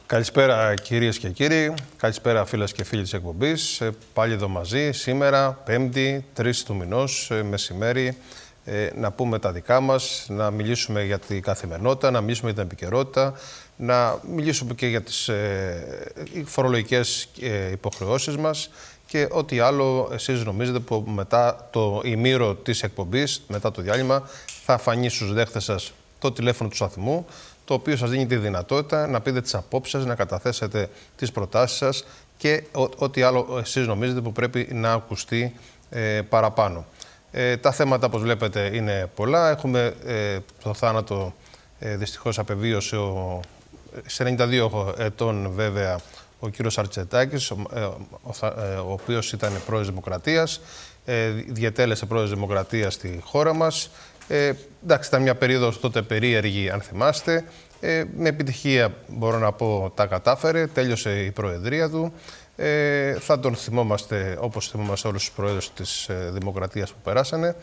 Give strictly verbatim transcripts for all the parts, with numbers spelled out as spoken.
Καλησπέρα κυρίες και κύριοι, καλησπέρα φίλες και φίλοι της εκπομπής. Πάλι εδώ μαζί, σήμερα, Πέμπτη, τρεις του μηνός, μεσημέρι, να πούμε τα δικά μας, να μιλήσουμε για την καθημερινότητα, να μιλήσουμε για την επικαιρότητα, να μιλήσουμε και για τις φορολογικές υποχρεώσεις μας και ό,τι άλλο εσείς νομίζετε που μετά το ημίρο της εκπομπής, μετά το διάλειμμα, θα φανεί στους δέχτες σας το τηλέφωνο του σταθμού, το οποίο σας δίνει τη δυνατότητα να πείτε τις απόψεις σας, να καταθέσετε τις προτάσεις σας και ό,τι άλλο εσείς νομίζετε που πρέπει να ακουστεί ε, παραπάνω. Ε, τα θέματα, όπως βλέπετε, είναι πολλά. Έχουμε ε, το θάνατο, ε, δυστυχώς απεβίωσε ο, σε ενενήντα δύο ετών βέβαια ο κύριος Αρτσετάκης, ο, ε, ο, ε, ο οποίος ήταν πρόεδρος Δημοκρατίας, ε, διετέλεσε πρόεδρος Δημοκρατίας στη χώρα μας. Ε, εντάξει, ήταν μια περίοδος τότε περίεργη, αν θυμάστε. Ε, με επιτυχία, μπορώ να πω, τα κατάφερε. Τέλειωσε η προεδρία του. Ε, θα τον θυμόμαστε όπως θυμόμαστε όλους τους προέδρους της ε, Δημοκρατίας που περάσανε.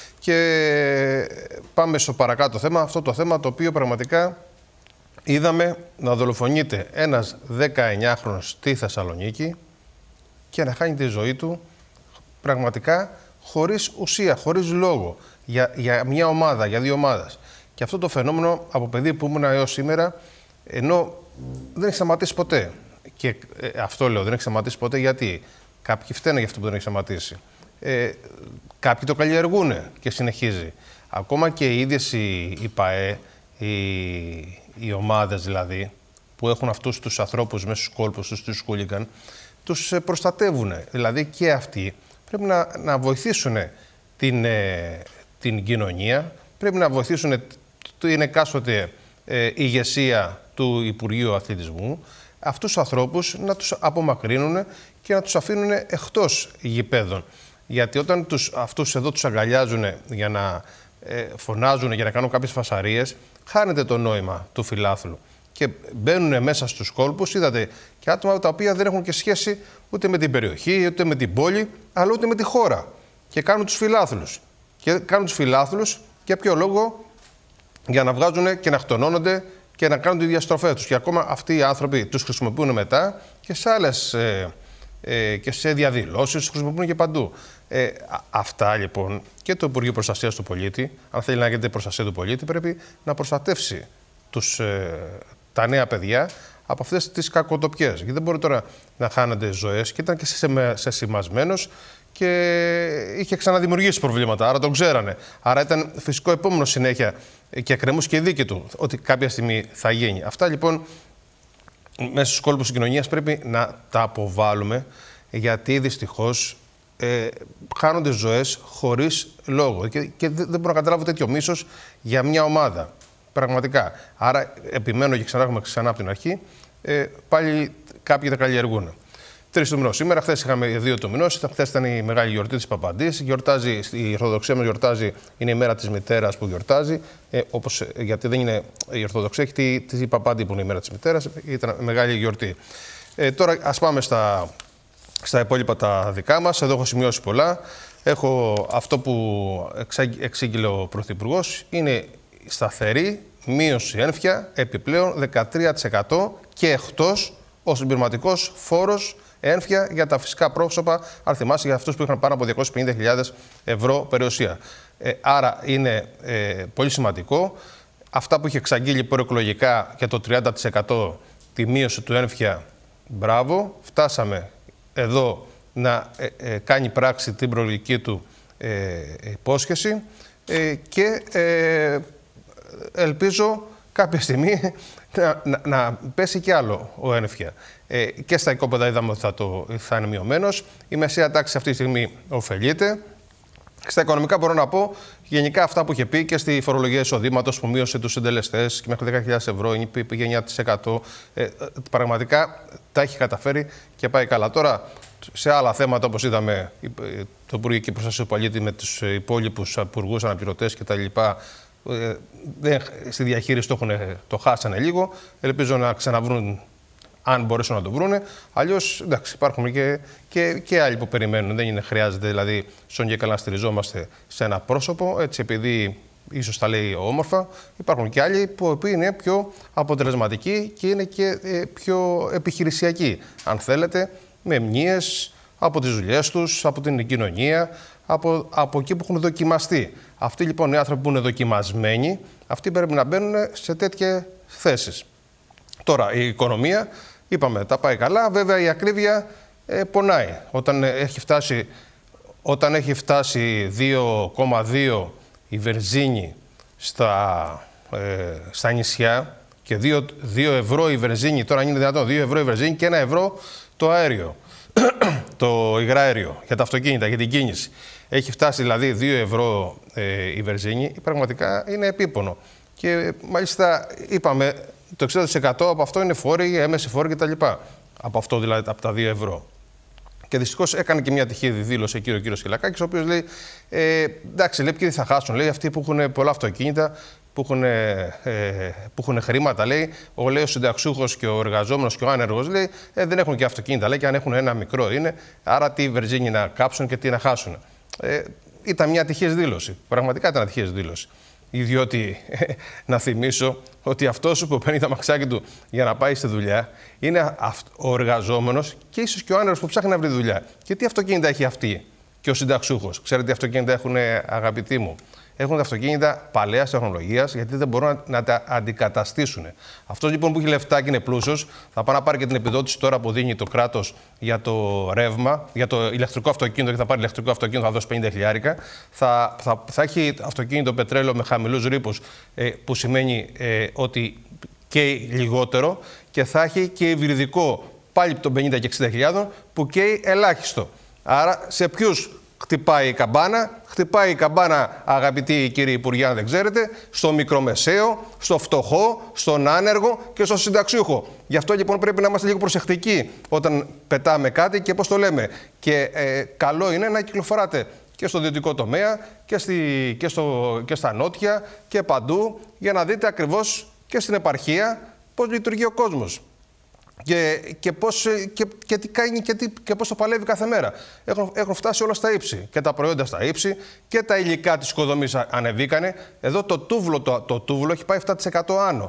Και πάμε στο παρακάτω θέμα. Αυτό το θέμα το οποίο πραγματικά είδαμε να δολοφονείται ένας δεκαεννιάχρονος στη Θεσσαλονίκη και να χάνει τη ζωή του πραγματικά χωρίς ουσία, χωρίς λόγο. Για, για μια ομάδα, για δύο ομάδες. Και αυτό το φαινόμενο από παιδί που ήμουν έως σήμερα, ενώ δεν έχει σταματήσει ποτέ. Και ε, αυτό λέω, δεν έχει σταματήσει ποτέ γιατί κάποιοι φταίνε για αυτό που δεν έχει σταματήσει. Ε, κάποιοι το καλλιεργούν και συνεχίζει. Ακόμα και οι ίδιες οι, οι ΠΑΕ, οι, οι ομάδες δηλαδή, που έχουν αυτούς τους ανθρώπους μέσα στους κόλπους τους, τους χούλιγκαν, τους προστατεύουν. Δηλαδή και αυτοί πρέπει να, να βοηθήσουν την, ε, την κοινωνία, πρέπει να βοηθήσουν την εκάστοτε ε, ηγεσία του Υπουργείου Αθλητισμού, αυτούς τους ανθρώπους να τους απομακρύνουν και να τους αφήνουν εκτός γηπέδων. Γιατί όταν τους, αυτούς εδώ τους αγκαλιάζουν για να ε, φωνάζουν, για να κάνουν κάποιες φασαρίες, χάνεται το νόημα του φιλάθλου. Και μπαίνουν μέσα στους κόλπους, είδατε, και άτομα τα οποία δεν έχουν και σχέση ούτε με την περιοχή, ούτε με την πόλη, αλλά ούτε με τη χώρα. Και κάνουν τους φιλάθλους. Και κάνουν τους φιλάθλους για ποιο λόγο? Για να βγάζουν και να χτονώνονται και να κάνουν τη διαστροφή τους. Και ακόμα αυτοί οι άνθρωποι τους χρησιμοποιούν μετά και σε άλλες ε, ε, και σε διαδηλώσεις, τους χρησιμοποιούν και παντού. Ε, αυτά λοιπόν και το Υπουργείο Προστασίας του Πολίτη, αν θέλει να γίνεται προστασία του πολίτη, πρέπει να προστατεύσει τους, ε, τα νέα παιδιά από αυτές τις κακοτοπιές. Γιατί δεν μπορεί τώρα να χάνονται ζωές και ήταν και σε, σε σημασμένος και είχε ξαναδημιουργήσει προβλήματα, άρα τον ξέρανε. Άρα ήταν φυσικό επόμενο συνέχεια και κρεμούσε και η δίκη του ότι κάποια στιγμή θα γίνει. Αυτά λοιπόν μέσα στους κόλπους της κοινωνίας πρέπει να τα αποβάλουμε, γιατί δυστυχώς ε, χάνονται ζωές χωρίς λόγο. Και, και δεν μπορώ να καταλάβω τέτοιο μίσος για μια ομάδα. Πραγματικά. Άρα επιμένω και ξανά έχουμε ξανά από την αρχή, ε, πάλι κάποιοι τα καλλιεργούν. Τρεις του μηνός σήμερα, χθες είχαμε δύο του μηνός, χθες ήταν η μεγάλη γιορτή της Παπαντής. Γιορτάζει, η Ορθοδοξία μας γιορτάζει, είναι η μέρα της μητέρας που γιορτάζει. Ε, όπως, γιατί δεν είναι η Ορθοδοξία, έχει τη, τη Παπαντή που είναι η μέρα της μητέρας. Ήταν μεγάλη γιορτή. Ε, τώρα ας πάμε στα, στα υπόλοιπα τα δικά μας. Εδώ έχω σημειώσει πολλά. Έχω αυτό που εξήγηλε ο Πρωθυπουργός. Είναι σταθερή μείωση ένφια επιπλέον δεκατρία τοις εκατό και εκτός ο συμπληρωματικός φόρος ένφια για τα φυσικά πρόσωπα, αν θυμάσαι, για αυτούς που είχαν πάνω από διακόσιες πενήντα χιλιάδες ευρώ περιουσία. Ε, άρα είναι ε, πολύ σημαντικό. Αυτά που είχε εξαγγείλει προεκλογικά για το τριάντα τοις εκατό τη μείωση του ένφια, μπράβο. Φτάσαμε εδώ να ε, ε, κάνει πράξη την προεκλογική του ε, υπόσχεση ε, και ε, ελπίζω κάποια στιγμή να, να, να πέσει κι άλλο ο ένφια. Ε, και στα οικόπεδα είδαμε ότι θα, το, θα είναι μειωμένος. Η μεσαία τάξη αυτή τη στιγμή ωφελείται. Στα οικονομικά μπορώ να πω γενικά αυτά που είχε πει και στη φορολογία εισοδήματος που μείωσε τους συντελεστές και μέχρι δέκα χιλιάδες ευρώ, πήγε εννιά τοις εκατό. Ε, πραγματικά τα έχει καταφέρει και πάει καλά. Τώρα σε άλλα θέματα, όπως είδαμε, το Υπουργείο Προστασίας του Πολίτη με τους υπόλοιπους υπουργούς, αναπληρωτές κτλ. Ε, στη διαχείριση το, έχουν, το χάσανε λίγο. Ελπίζω να ξαναβρούν, αν μπορέσουν να το βρούνε. Αλλιώς, εντάξει, υπάρχουν και, και, και άλλοι που περιμένουν. Δεν είναι, χρειάζεται δηλαδή, στον και καλά να στηριζόμαστε σε ένα πρόσωπο. Έτσι, επειδή ίσως τα λέει όμορφα, υπάρχουν και άλλοι που είναι πιο αποτελεσματικοί και είναι και πιο επιχειρησιακοί, αν θέλετε, με μνήες από τις δουλειές τους, από την κοινωνία, από, από εκεί που έχουν δοκιμαστεί. Αυτοί λοιπόν οι άνθρωποι που είναι δοκιμασμένοι, αυτοί πρέπει να μπαίνουν σε τέτοιες θέσεις. Τώρα, η οικονομία, είπαμε, τα πάει καλά. Βέβαια, η ακρίβεια ε, πονάει. Όταν έχει φτάσει, όταν έχει φτάσει δύο κόμμα δύο η βενζίνη στα, ε, στα νησιά και δύο ευρώ η βενζίνη, τώρα αν είναι δυνατόν, δύο ευρώ η βενζίνη και ένα ευρώ το αέριο, το υγραέριο για τα αυτοκίνητα, για την κίνηση. Έχει φτάσει δηλαδή δύο ευρώ ε, η βενζίνη, πραγματικά είναι επίπονο. Και μάλιστα είπαμε, το εξήντα τοις εκατό από αυτό είναι φόροι, έμεση φόροι κτλ. Από αυτό δηλαδή, από τα δύο ευρώ. Και δυστυχώς έκανε και μια τυχαία δήλωση εκεί ο κύριος Χυλακάκης, ο οποίος λέει: ε, εντάξει, λέει, ποιοι θα χάσουν. Λέει αυτοί που έχουν πολλά αυτοκίνητα, που έχουν, ε, που έχουν χρήματα, λέει. Ο, λέει, ο συνταξιούχος και ο εργαζόμενος και ο άνεργος, λέει, ε, δεν έχουν και αυτοκίνητα, λέει, και αν έχουν ένα μικρό είναι. Άρα τι βενζίνη να κάψουν και τι να χάσουν. Ε, ήταν μια τυχαία δήλωση. Πραγματικά ήταν τυχαία δήλωση. Διότι, να θυμίσω ότι αυτός που παίρνει τα μαξάκι του για να πάει στη δουλειά είναι ο εργαζόμενος και ίσως και ο άνεργος που ψάχνει να βρει δουλειά. Και τι αυτοκίνητα έχει αυτή και ο συνταξιούχος. Ξέρετε τι αυτοκίνητα έχουν, αγαπητοί μου? Έχουν τα αυτοκίνητα παλαιάς τεχνολογίας, γιατί δεν μπορούν να, να τα αντικαταστήσουν. Αυτός λοιπόν που έχει λεφτά και είναι πλούσιος, θα πάει να πάρει και την επιδότηση τώρα που δίνει το κράτος για το ρεύμα, για το ηλεκτρικό αυτοκίνητο, και θα πάρει ηλεκτρικό αυτοκίνητο, θα δώσει πενήντα χιλιάρικα. Θα, θα, θα έχει αυτοκίνητο πετρέλαιο με χαμηλούς ρήπους, ε, που σημαίνει ε, ότι καίει λιγότερο, και θα έχει και υβριδικό πάλι των πενήντα και εξήντα χιλιάδων που καίει ελάχιστο. Άρα σε ποιους χτυπάει η καμπάνα? Χτυπάει η καμπάνα, αγαπητοί κύριοι Υπουργοί, αν δεν ξέρετε, στο μικρομεσαίο, στο φτωχό, στον άνεργο και στο συνταξιούχο. Γι' αυτό λοιπόν πρέπει να είμαστε λίγο προσεκτικοί όταν πετάμε κάτι και πώς το λέμε. Και ε, καλό είναι να κυκλοφοράτε και στο ιδιωτικό τομέα και, στη, και, στο, και στα νότια και παντού, για να δείτε ακριβώς και στην επαρχία πώς λειτουργεί ο κόσμος. Και, και, πώς, και, και τι κάνει και, τι, και πώς το παλεύει κάθε μέρα. Έχουν, έχουν φτάσει όλα στα ύψη. Και τα προϊόντα στα ύψη και τα υλικά της οικοδομής ανεβήκανε. Εδώ το τούβλο, το, το τούβλο έχει πάει επτά τοις εκατό άνω.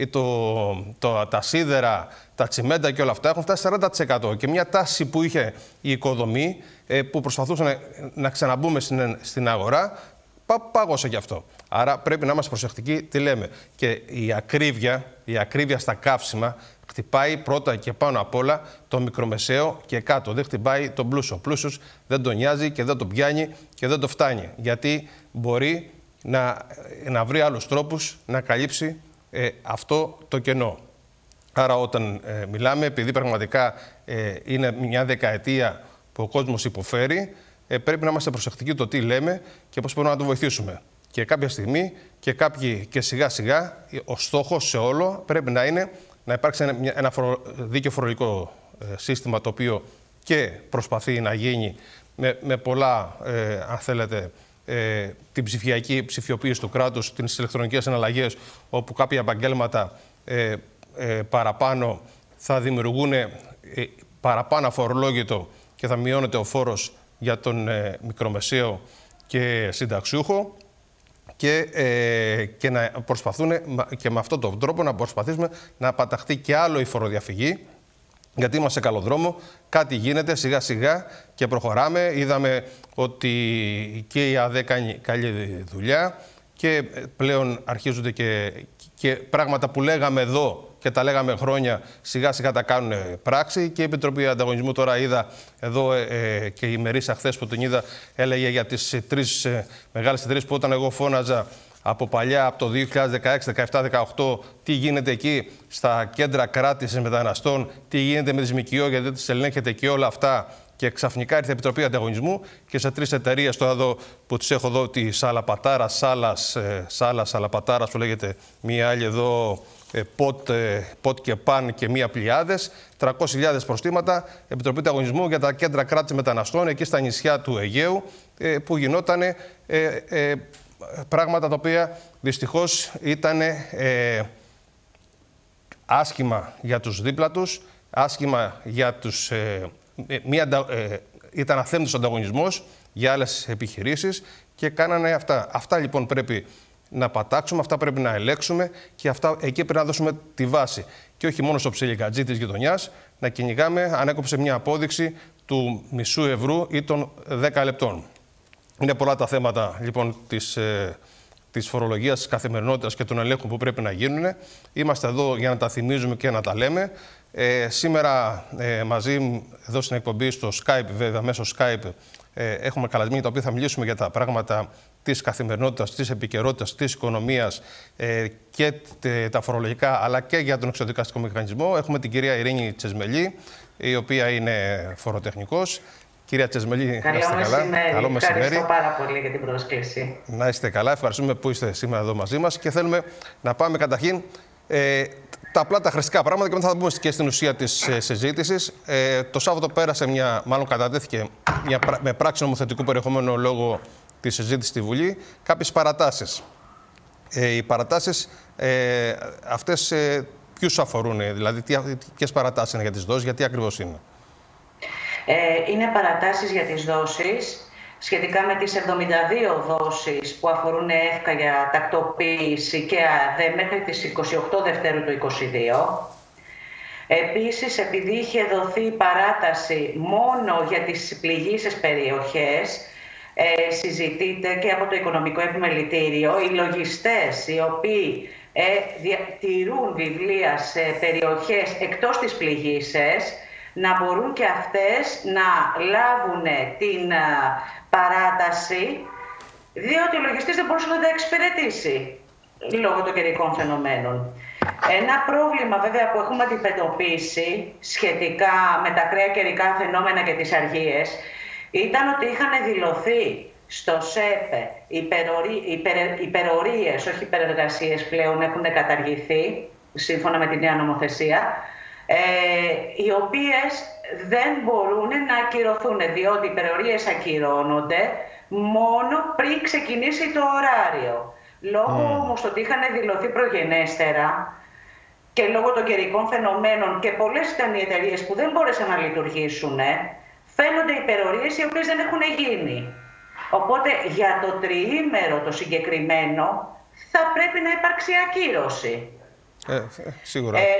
Το, το, τα σίδερα, τα τσιμέντα και όλα αυτά έχουν φτάσει σαράντα τοις εκατό. Και μια τάση που είχε η οικοδομή, που προσπαθούσαν να, να ξαναμπούμε στην, στην αγορά, πά, πάγωσε γι' αυτό. Άρα πρέπει να είμαστε προσεκτικοί τι λέμε. Και η ακρίβεια, η ακρίβεια στα καύσιμα χτυπάει πρώτα και πάνω απ' όλα το μικρομεσαίο και κάτω. Δεν χτυπάει τον πλούσιο. Ο πλούσιος δεν τον νοιάζει και δεν τον πιάνει και δεν το φτάνει. Γιατί μπορεί να, να βρει άλλους τρόπους να καλύψει ε, αυτό το κενό. Άρα όταν ε, μιλάμε, επειδή πραγματικά ε, είναι μια δεκαετία που ο κόσμος υποφέρει, ε, πρέπει να είμαστε προσεκτικοί το τι λέμε και πώς μπορούμε να το βοηθήσουμε. Και κάποια στιγμή και, κάποιοι, και σιγά σιγά ο στόχος σε όλο πρέπει να είναι να υπάρξει ένα, ένα φορο, δίκαιο φορολογικό ε, σύστημα, το οποίο και προσπαθεί να γίνει με, με πολλά, ε, αν θέλετε, ε, την ψηφιακή ψηφιοποίηση του κράτους, τις ηλεκτρονικές εναλλαγές, όπου κάποια επαγγέλματα ε, ε, παραπάνω θα δημιουργούν ε, παραπάνω αφορολόγητο και θα μειώνεται ο φόρος για τον ε, μικρομεσαίο και συνταξιούχο. Και, ε, και να προσπαθούν και με αυτόν τον τρόπο να προσπαθήσουμε να παταχτεί και άλλο η φοροδιαφυγή, γιατί είμαστε σε καλό δρόμο, κάτι γίνεται σιγά σιγά και προχωράμε. Είδαμε ότι και η ΑΔΕ κάνει καλή δουλειά και πλέον αρχίζονται και, και πράγματα που λέγαμε εδώ και τα λέγαμε χρόνια, σιγά σιγά τα κάνουν πράξη. Και η Επιτροπή Ανταγωνισμού, τώρα είδα εδώ ε, και η Μερίσα χθες που την είδα, έλεγε για τις τρεις ε, μεγάλες εταιρείες που όταν εγώ φώναζα από παλιά, από το δύο χιλιάδες δεκαέξι, δεκαεπτά, δεκαοκτώ, τι γίνεται εκεί στα κέντρα κράτησης μεταναστών, τι γίνεται με τις ΜΚΟ, γιατί τις ελέγχεται και όλα αυτά. Και ξαφνικά ήρθε η Επιτροπή Ανταγωνισμού και σε τρεις εταιρείες, τώρα εδώ που τις έχω εδώ, τη Σαλαπατάρα, Σάλας, ε, Σάλας, Σαλαπατάρας που λέγεται, μία άλλη εδώ, Ποτ, Ποτ και Παν και μία Πλιάδες, τριακόσιες χιλιάδες προστήματα, Επιτροπή Ανταγωνισμού για τα κέντρα κράτησης μεταναστών εκεί στα νησιά του Αιγαίου, που γινόταν ε, ε, πράγματα τα οποία δυστυχώς ήταν ε, άσχημα για τους δίπλα τους, άσχημα για τους... Ε, μία, ε, ήταν αθέμητος ανταγωνισμός για άλλες επιχειρήσεις και κάνανε αυτά. Αυτά λοιπόν πρέπει να πατάξουμε, αυτά πρέπει να ελέγξουμε και αυτά, εκεί πρέπει να δώσουμε τη βάση. Και όχι μόνο στο ψιλικατζή της γειτονιάς να κυνηγάμε αν έκοψε μια απόδειξη του μισού ευρώ ή των δέκα λεπτών. Είναι πολλά τα θέματα λοιπόν της, ε, της φορολογίας, της καθημερινότητας και των ελέγχων που πρέπει να γίνουν. Είμαστε εδώ για να τα θυμίζουμε και να τα λέμε. Ε, σήμερα ε, μαζί εδώ στην εκπομπή στο Skype, βέβαια μέσω Skype, ε, έχουμε καλεσμένοι τα οποία θα μιλήσουμε για τα πράγματα της καθημερινότητας, της επικαιρότητας, της οικονομίας ε, και τε, τα φορολογικά, αλλά και για τον εξοδικαστικό μηχανισμό. Έχουμε την κυρία Ειρήνη Τσεσμελή, η οποία είναι φοροτεχνικός. Κυρία Τσεσμελή, καλό να είστε καλά. Καλό μεσημέρι. Ευχαριστώ πάρα πολύ για την πρόσκληση. Να είστε καλά. Ευχαριστούμε που είστε σήμερα εδώ μαζί μας και θέλουμε να πάμε καταρχήν ε, τα απλά τα χρηστικά πράγματα και μετά θα μπούμε και στην ουσία της ε, συζήτησης. Ε, το Σάββατο πέρασε μια, μάλλον κατατέθηκε μια, με πράξη νομοθετικού περιεχομένου λόγω της συζήτησης στη Βουλή, κάποιες παρατάσεις. Ε, οι παρατάσεις ε, αυτές ε, ποιους αφορούν, δηλαδή ποιες παρατάσεις είναι για τις δόσεις, γιατί ακριβώς είναι. Ε, είναι παρατάσεις για τις δόσεις σχετικά με τις εβδομήντα δύο δόσεις που αφορούν ΕΦΚΑ για τακτοποίηση και ΑΔΕ μέχρι τις είκοσι οκτώ Δευτέρου του είκοσι δύο. Επίσης, επειδή είχε δοθεί παράταση μόνο για τις πληγείσες περιοχές, ε, συζητείται και από το Οικονομικό Επιμελητήριο οι λογιστές οι οποίοι ε, τηρούν βιβλία σε περιοχές εκτός της πληγείσες να μπορούν και αυτές να λάβουν την α, παράταση, διότι ο λογιστής δεν μπορούσε να τα εξυπηρετήσει λόγω των καιρικών φαινομένων. Ένα πρόβλημα βέβαια που έχουμε αντιμετωπίσει σχετικά με τα ακραία καιρικά φαινόμενα και τις αργίες ήταν ότι είχαν δηλωθεί στο ΣΕΠΕ υπερορί, υπερ, υπερορίες, όχι υπερεργασίες πλέον έχουν καταργηθεί σύμφωνα με τη νέα νομοθεσία, Ε, οι οποίες δεν μπορούν να ακυρωθούν, διότι οι υπερορίες ακυρώνονται μόνο πριν ξεκινήσει το ωράριο. Λόγω mm. όμως ότι είχαν δηλωθεί προγενέστερα και λόγω των καιρικών φαινομένων και πολλές ήταν οι εταιρείες που δεν μπόρεσαν να λειτουργήσουν, φαίνονται υπερορίες οι οποίες δεν έχουν γίνει. Οπότε για το τριήμερο το συγκεκριμένο θα πρέπει να υπάρξει ακύρωση. Ε, σίγουρα. Ε,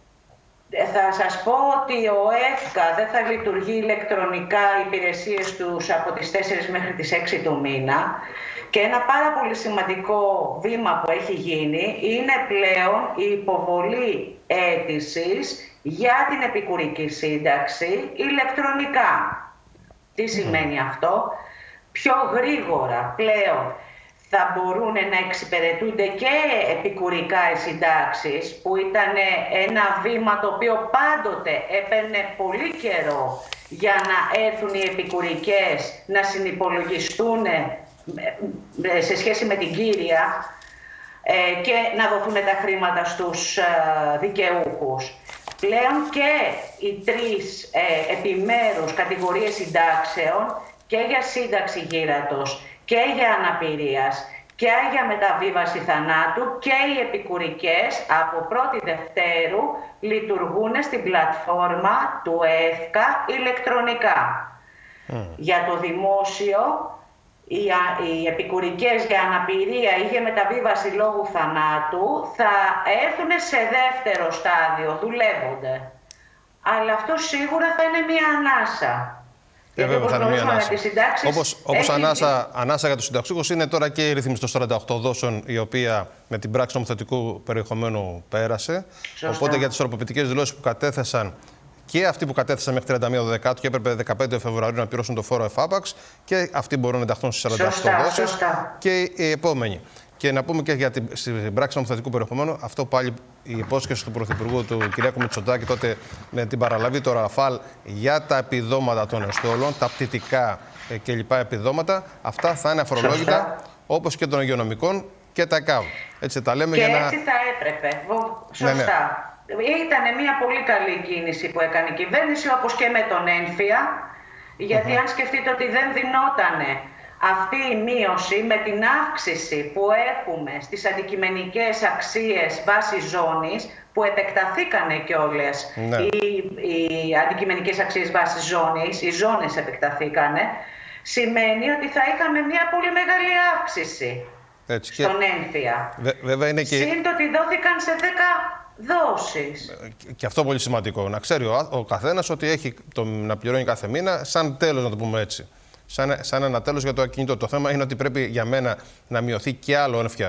Θα σας πω ότι ο ΕΦΚΑ δεν θα λειτουργεί ηλεκτρονικά οι υπηρεσίες τους από τις τέσσερις μέχρι τις έξι του μήνα και ένα πάρα πολύ σημαντικό βήμα που έχει γίνει είναι πλέον η υποβολή αίτησης για την επικουρική σύνταξη ηλεκτρονικά. Τι σημαίνει αυτό? Πιο γρήγορα πλέον θα μπορούν να εξυπηρετούνται και επικουρικά οι συντάξεις, που ήταν ένα βήμα το οποίο πάντοτε έπαιρνε πολύ καιρό για να έρθουν οι επικουρικές να συνυπολογιστούν σε σχέση με την κύρια και να δοθούν τα χρήματα στους δικαιούχους. Πλέον και οι τρεις επιμέρους κατηγορίες συντάξεων, και για σύνταξη γύρατος και για αναπηρίας και για μεταβίβαση θανάτου, και οι επικουρικές από πρώτη Δευτέρου λειτουργούν στην πλατφόρμα του ΕΦΚΑ ηλεκτρονικά. Mm. Για το δημόσιο, οι, οι επικουρικές για αναπηρία ή για μεταβίβαση λόγου θανάτου θα έρθουν σε δεύτερο στάδιο, δουλεύονται. Αλλά αυτό σίγουρα θα είναι μια ανάσα. Ε, βέβαια, θα είναι μια ανάσα. Όπως, όπως έχει... ανάσα, ανάσα για τους συνταξιούχους είναι τώρα και η ρύθμιση των σαράντα οκτώ δόσεων, η οποία με την πράξη νομοθετικού περιεχομένου πέρασε. Σωστά. Οπότε για τις οροποποιητικές δηλώσεις που κατέθεσαν και αυτοί που κατέθεσαν μέχρι τριάντα μία Δεκάτου και έπρεπε δεκαπέντε Φεβρουαρίου να πληρώσουν το φόρο εφάπαξ, και αυτοί μπορούν να ενταχθούν στις σαράντα οκτώ σωστά, δόσεις σωστά. Και οι επόμενοι. Και να πούμε και για την πράξη νομοθετικού περιεχομένου, αυτό πάλι η υπόσχεση του Πρωθυπουργού του κ. Μητσοτάκη τότε με την παραλαβή του Ραφάλ για τα επιδόματα των εστόλων, τα πτυτικά και λοιπά επιδόματα, αυτά θα είναι αφορολόγητα όπως και των υγειονομικών και τα ΕΚΑΒ. Έτσι τα λέμε και για να... έτσι θα έπρεπε. Σωστά. Ναι, ναι. Ήταν μια πολύ καλή κίνηση που έκανε η κυβέρνηση, όπως και με τον έμφυα, γιατί mm-hmm. αν σκεφτείτε ότι δεν δινότανε αυτή η μείωση με την αύξηση που έχουμε στις αντικειμενικές αξίες βάση ζώνης, που επεκταθήκανε κιόλας ναι. οι, οι αντικειμενικές αξίες βάση ζώνης, οι ζώνες επεκταθήκανε, σημαίνει ότι θα είχαμε μια πολύ μεγάλη αύξηση. Έτσι, στον και... έμφυα. Βε, βέβαια είναι και... Σύν το ότι δόθηκαν σε δέκα δόσεις. Και αυτό πολύ σημαντικό. Να ξέρει ο, ο καθένας ότι έχει το, να πληρώνει κάθε μήνα σαν τέλος, να το πούμε έτσι. Σαν, σαν ένα τέλος για το ακίνητο. Το θέμα είναι ότι πρέπει για μένα να μειωθεί και άλλο έμφυα.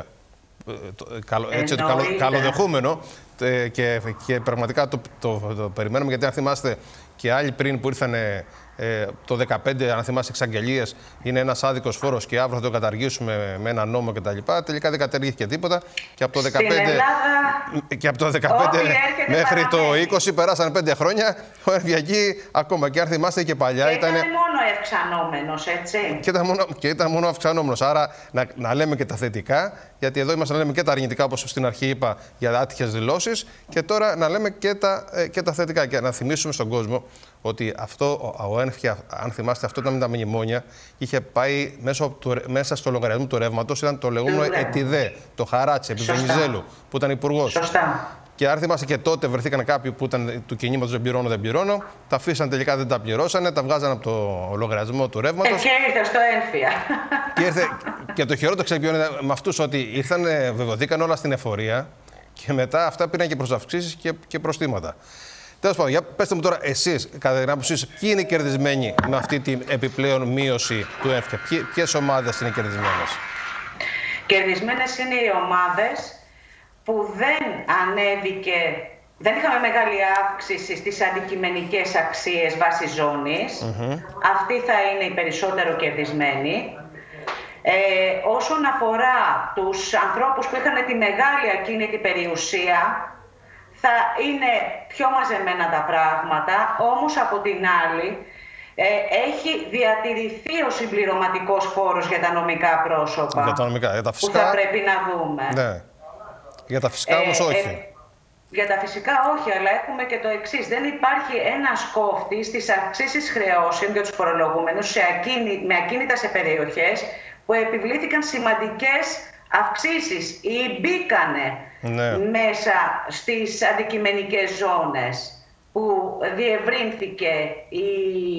Καλο, έτσι, το καλο, καλοδεχούμενο και, και πραγματικά το, το, το, το περιμένουμε, γιατί αν θυμάστε και άλλοι πριν που ήρθαν ε, το δεκαπέντε, αν θυμάστε, εξαγγελίες, είναι ένας άδικος φόρος και αύριο θα το καταργήσουμε με ένα νόμο κτλ. Τελικά δεν καταργήθηκε τίποτα και από το δεκαπέντε, Ελλάδα, και από το δεκαπέντε μέχρι το είκοσι περάσαν πέντε χρόνια. Ο Ενφιακή ακόμα και αν θυμάστε και παλιά και ήταν. Ήταν μόνο αυξανόμενος, έτσι. Και ήταν μόνο, και ήταν μόνο αυξανόμενος. Άρα να, να λέμε και τα θετικά, γιατί εδώ είμαστε να λέμε και τα αρνητικά, όπως στην αρχή είπα, για άτυχες δηλώσεις, και τώρα να λέμε και τα, και τα θετικά. Και να θυμίσουμε στον κόσμο ότι αυτό, ο, ο έμφυα, αν θυμάστε, αυτό ήταν με τα μνημόνια, είχε πάει μέσω του, μέσα στο λογαριασμό του ρεύματος, ήταν το λεγόμενο ΕΤΙΔΕ, το χαράτσι, επί Βενιζέλου, που ήταν υπουργός. Σωστά. Και αν θυμάστε και τότε βρεθήκαν κάποιοι που ήταν του κινήματος δεν πληρώνω, δεν πληρώνω. Τα αφήσαν τελικά, δεν τα πληρώσανε, τα βγάζαν από το λογαριασμό του ρεύματος. Και ήρθε στο έμφυα. Και, ήρθε, και το χειρότερο ξεπιώνει με αυτούς ότι ήρθαν, βεβαιωθήκαν όλα στην εφορία και μετά αυτά πήραν και προσαυξήσεις και, και προστήματα. Τέλος πάντων, για πέστε μου τώρα εσείς, κατά την άποψή σας, ποιοι είναι κερδισμένοι με αυτή την επιπλέον μείωση του έμφυα, ποιες ομάδες είναι κερδισμένες? Κερδισμένες είναι οι ομάδες που δεν ανέβηκε, δεν είχαμε μεγάλη αύξηση στις αντικειμενικές αξίες βάση ζώνης. Mm-hmm. Αυτοί θα είναι οι περισσότερο κερδισμένοι. Ε, όσον αφορά τους ανθρώπους που είχαν τη μεγάλη ακίνητη περιουσία, θα είναι πιο μαζεμένα τα πράγματα, όμως από την άλλη ε, έχει διατηρηθεί ο συμπληρωματικός φόρος για τα νομικά πρόσωπα, για τα νομικά, για τα φυσικά, που θα πρέπει να δούμε. Ναι. Για τα φυσικά όμως όχι. Ε, ε, για τα φυσικά όχι, αλλά έχουμε και το εξής. Δεν υπάρχει ένας κόφτης στις αυξήσεις χρεώσεων για τους φορολογούμενους σε ακίνη, με ακίνητα σε περιοχές που επιβλήθηκαν σημαντικές αυξήσεις ή μπήκανε ναι. μέσα στις αντικειμενικές ζώνες που διευρύνθηκε η,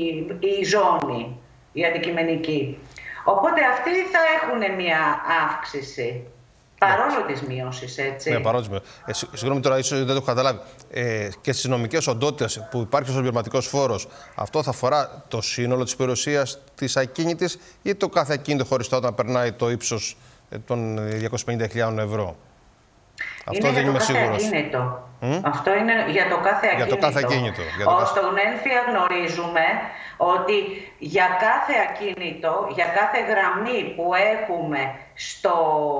η ζώνη, η αντικειμενική. Οπότε αυτοί θα έχουν μια αύξηση. Παρόλο τις μειώσεις, έτσι. Ναι, παρόλο τις μειώσεις. Ε, συγγνώμη τώρα, ίσως δεν το έχω καταλάβει. Ε, και στις νομικές οντότητες που υπάρχει ο συμπληρωματικός φόρος, αυτό θα αφορά το σύνολο της περιουσίας της ακίνητης ή το κάθε ακίνητο χωριστά όταν περνάει το ύψος των διακόσιες πενήντα χιλιάδων ευρώ? Είναι αυτό δεν είμαι σίγουρος. Mm? Αυτό είναι για το κάθε ακίνητο. Για το κάθε ακίνητο. Ως στον έμφυα γνωρίζουμε ότι για κάθε ακίνητο, για κάθε γραμμή που έχουμε στο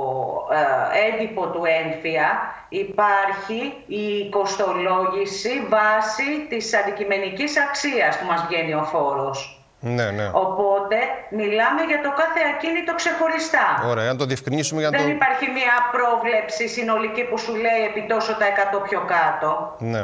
ε, έντυπο του έμφυα, υπάρχει η κοστολόγηση βάσει της αντικειμενικής αξίας που μας βγαίνει ο φόρος. Ναι, ναι. Οπότε μιλάμε για το κάθε ακίνητο ξεχωριστά. Ωραία, να το διευκρινίσουμε για Δεν το... υπάρχει μια πρόβλεψη συνολική που σου λέει επί τόσο τα εκατό πιο κάτω. Ναι.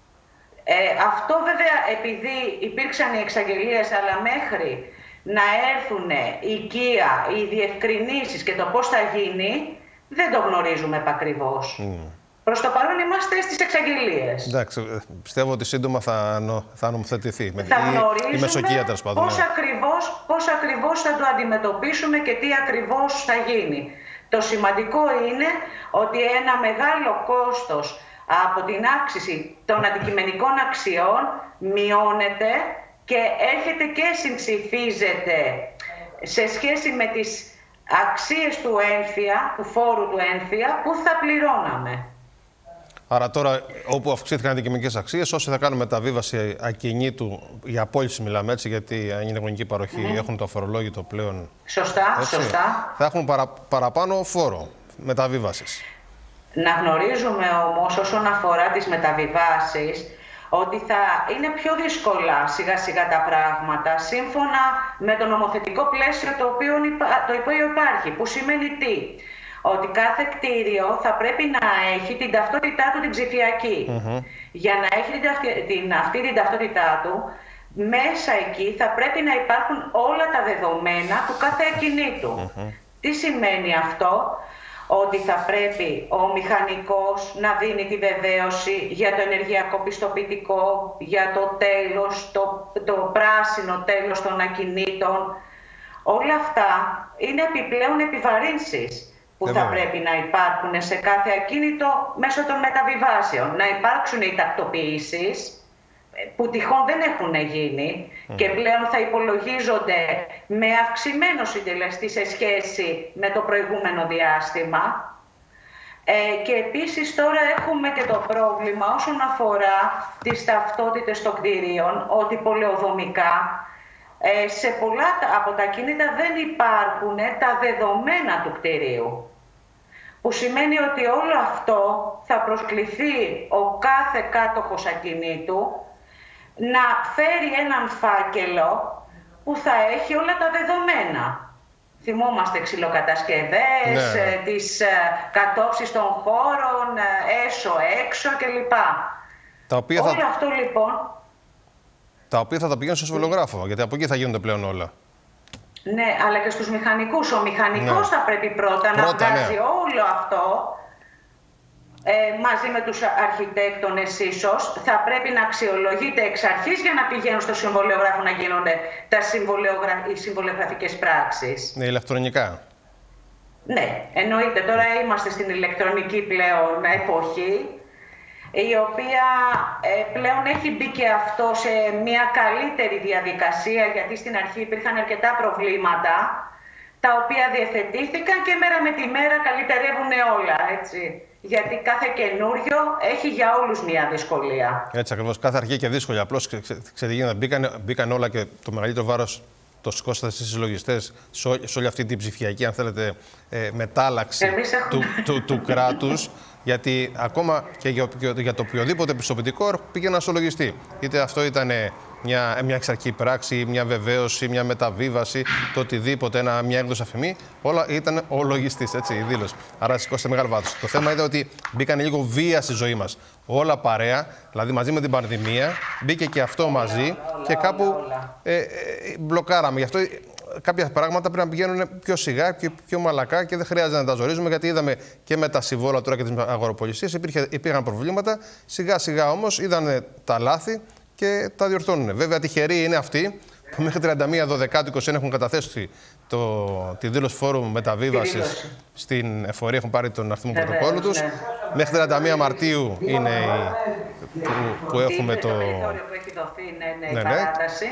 Ε, αυτό βέβαια επειδή υπήρξαν οι εξαγγελίες, αλλά μέχρι να έρθουν οικία, οι διευκρινήσεις και το πώς θα γίνει, δεν το γνωρίζουμε επακριβώς. Mm. Προς το παρόν είμαστε στις εξαγγελίες. Εντάξει, πιστεύω ότι σύντομα θα, νο, θα νομοθετηθεί. Θα η, γνωρίζουμε η μεσοκία, τέλος πάντων, πώς, ναι. ακριβώς, πώς ακριβώς θα το αντιμετωπίσουμε και τι ακριβώς θα γίνει. Το σημαντικό είναι ότι ένα μεγάλο κόστος από την αύξηση των αντικειμενικών αξιών μειώνεται και έρχεται και συμψηφίζεται σε σχέση με τις αξίες του έμφυα, του φόρου του έμφυα που θα πληρώναμε. Άρα τώρα, όπου αυξήθηκαν αντικειμενικές αξίες, όσοι θα κάνουν μεταβίβαση ακινήτου, για απόλυση μιλάμε έτσι, γιατί αν είναι γονική παροχή mm. έχουν το αφορολόγητο πλέον. Σωστά, έτσι, σωστά. Θα έχουν παρα, παραπάνω φόρο μεταβίβασης. Να γνωρίζουμε όμως όσον αφορά τις μεταβιβάσεις, ότι θα είναι πιο δύσκολα σιγά σιγά τα πράγματα, σύμφωνα με το νομοθετικό πλαίσιο το οποίο, το οποίο υπάρχει, που σημαίνει τι? Ότι κάθε κτίριο θα πρέπει να έχει την ταυτότητά του την ψηφιακή. Mm-hmm. Για να έχει την, την, αυτή την ταυτότητά του, μέσα εκεί θα πρέπει να υπάρχουν όλα τα δεδομένα του κάθε ακινήτου. Mm-hmm. Τι σημαίνει αυτό? Ότι θα πρέπει ο μηχανικός να δίνει τη βεβαίωση για το ενεργειακό πιστοποιητικό, για το τέλος, το, το πράσινο τέλος των ακινήτων. Όλα αυτά είναι επιπλέον επιβαρύνσεις. που ε, θα βέβαια. πρέπει να υπάρχουν σε κάθε ακίνητο μέσω των μεταβιβάσεων. Να υπάρξουν οι τακτοποιήσεις που τυχόν δεν έχουν γίνει mm. και πλέον θα υπολογίζονται με αυξημένο συντελεστή σε σχέση με το προηγούμενο διάστημα. Ε, και επίσης τώρα έχουμε και το πρόβλημα όσον αφορά τις ταυτότητες των κτηρίων, ότι πολεοδομικά ε, σε πολλά από τα ακίνητα δεν υπάρχουν τα δεδομένα του κτηρίου. Που σημαίνει ότι όλο αυτό θα προσκληθεί ο κάθε κάτοχος ακινήτου να φέρει έναν φάκελο που θα έχει όλα τα δεδομένα. Θυμόμαστε ξυλοκατασκευές, ναι. τις κατόψεις των χώρων, έσω-έξω κλπ. Τα οποία Όλο θα... αυτό λοιπόν... Τα οποία θα τα πηγαίνουν στο συμβολογράφο, γιατί από εκεί θα γίνονται πλέον όλα. Ναι, αλλά και στους μηχανικούς. Ο μηχανικός ναι. θα πρέπει πρώτα, πρώτα να βγάζει ναι. όλο αυτό, ε, μαζί με τους αρχιτέκτονες ίσως, θα πρέπει να αξιολογείται εξ αρχής για να πηγαίνουν στο συμβολιογράφο να γίνονται τα συμβολιογρα... οι συμβολιογραφικές πράξεις. Ναι, ηλεκτρονικά. Ναι, εννοείται. Τώρα είμαστε στην ηλεκτρονική πλέον εποχή, η οποία ε, πλέον έχει μπει και αυτό σε μια καλύτερη διαδικασία, γιατί στην αρχή υπήρχαν αρκετά προβλήματα, τα οποία διευθετήθηκαν και μέρα με τη μέρα καλυτερεύουν όλα, έτσι. Γιατί κάθε καινούριο έχει για όλους μια δυσκολία. Έτσι ακριβώς. Κάθε αρχή και δύσκολη. Απλώς ξέρετε, μπήκαν, μπήκαν όλα και το μεγαλύτερο βάρος το σηκώσατε στις συλλογιστές σε, σε όλη αυτή την ψηφιακή, αν θέλετε, ε, μετάλλαξη του, του, του, του κράτους. Γιατί ακόμα και για, για το οποιοδήποτε πιστοποιητικό πήγε να συλλογιστεί. Είτε αυτό ήταν μια, μια εξαρχή πράξη, μια βεβαίωση, μια μεταβίβαση, το οτιδήποτε, ένα, μια έκδοση αφημί, όλα ήταν ο λογιστής, έτσι, η δήλωση. Άρα σηκώστε μεγάλο βάθος. Το θέμα είναι ότι μπήκαν λίγο βία στη ζωή μας. Όλα παρέα, δηλαδή μαζί με την πανδημία, μπήκε και αυτό μαζί και κάπου ε, ε, μπλοκάραμε. Γι' αυτό κάποια πράγματα πρέπει να πηγαίνουν πιο σιγά και πιο μαλακά και δεν χρειάζεται να τα ζορίζουμε, γιατί είδαμε και με τα συμβόλαια τώρα και τις αγοροπολισίες υπήρχαν προβλήματα. Σιγά σιγά όμως είδαν τα λάθη και τα διορθώνουν. Βέβαια, τυχεροί είναι αυτοί που μέχρι τριάντα μία Δωδεκάτου είκοσι ένα έχουν καταθέσει το, τη δήλωση φόρου μεταβίβασης στην εφορία, έχουν πάρει τον αριθμό πρωτοκόλλου τους. Ναι. Μέχρι τριάντα μία Μαρτίου είναι η, που, που έχουμε το... το περιθώριο που έχει δοθεί, ναι, ναι, ναι, η παράταση.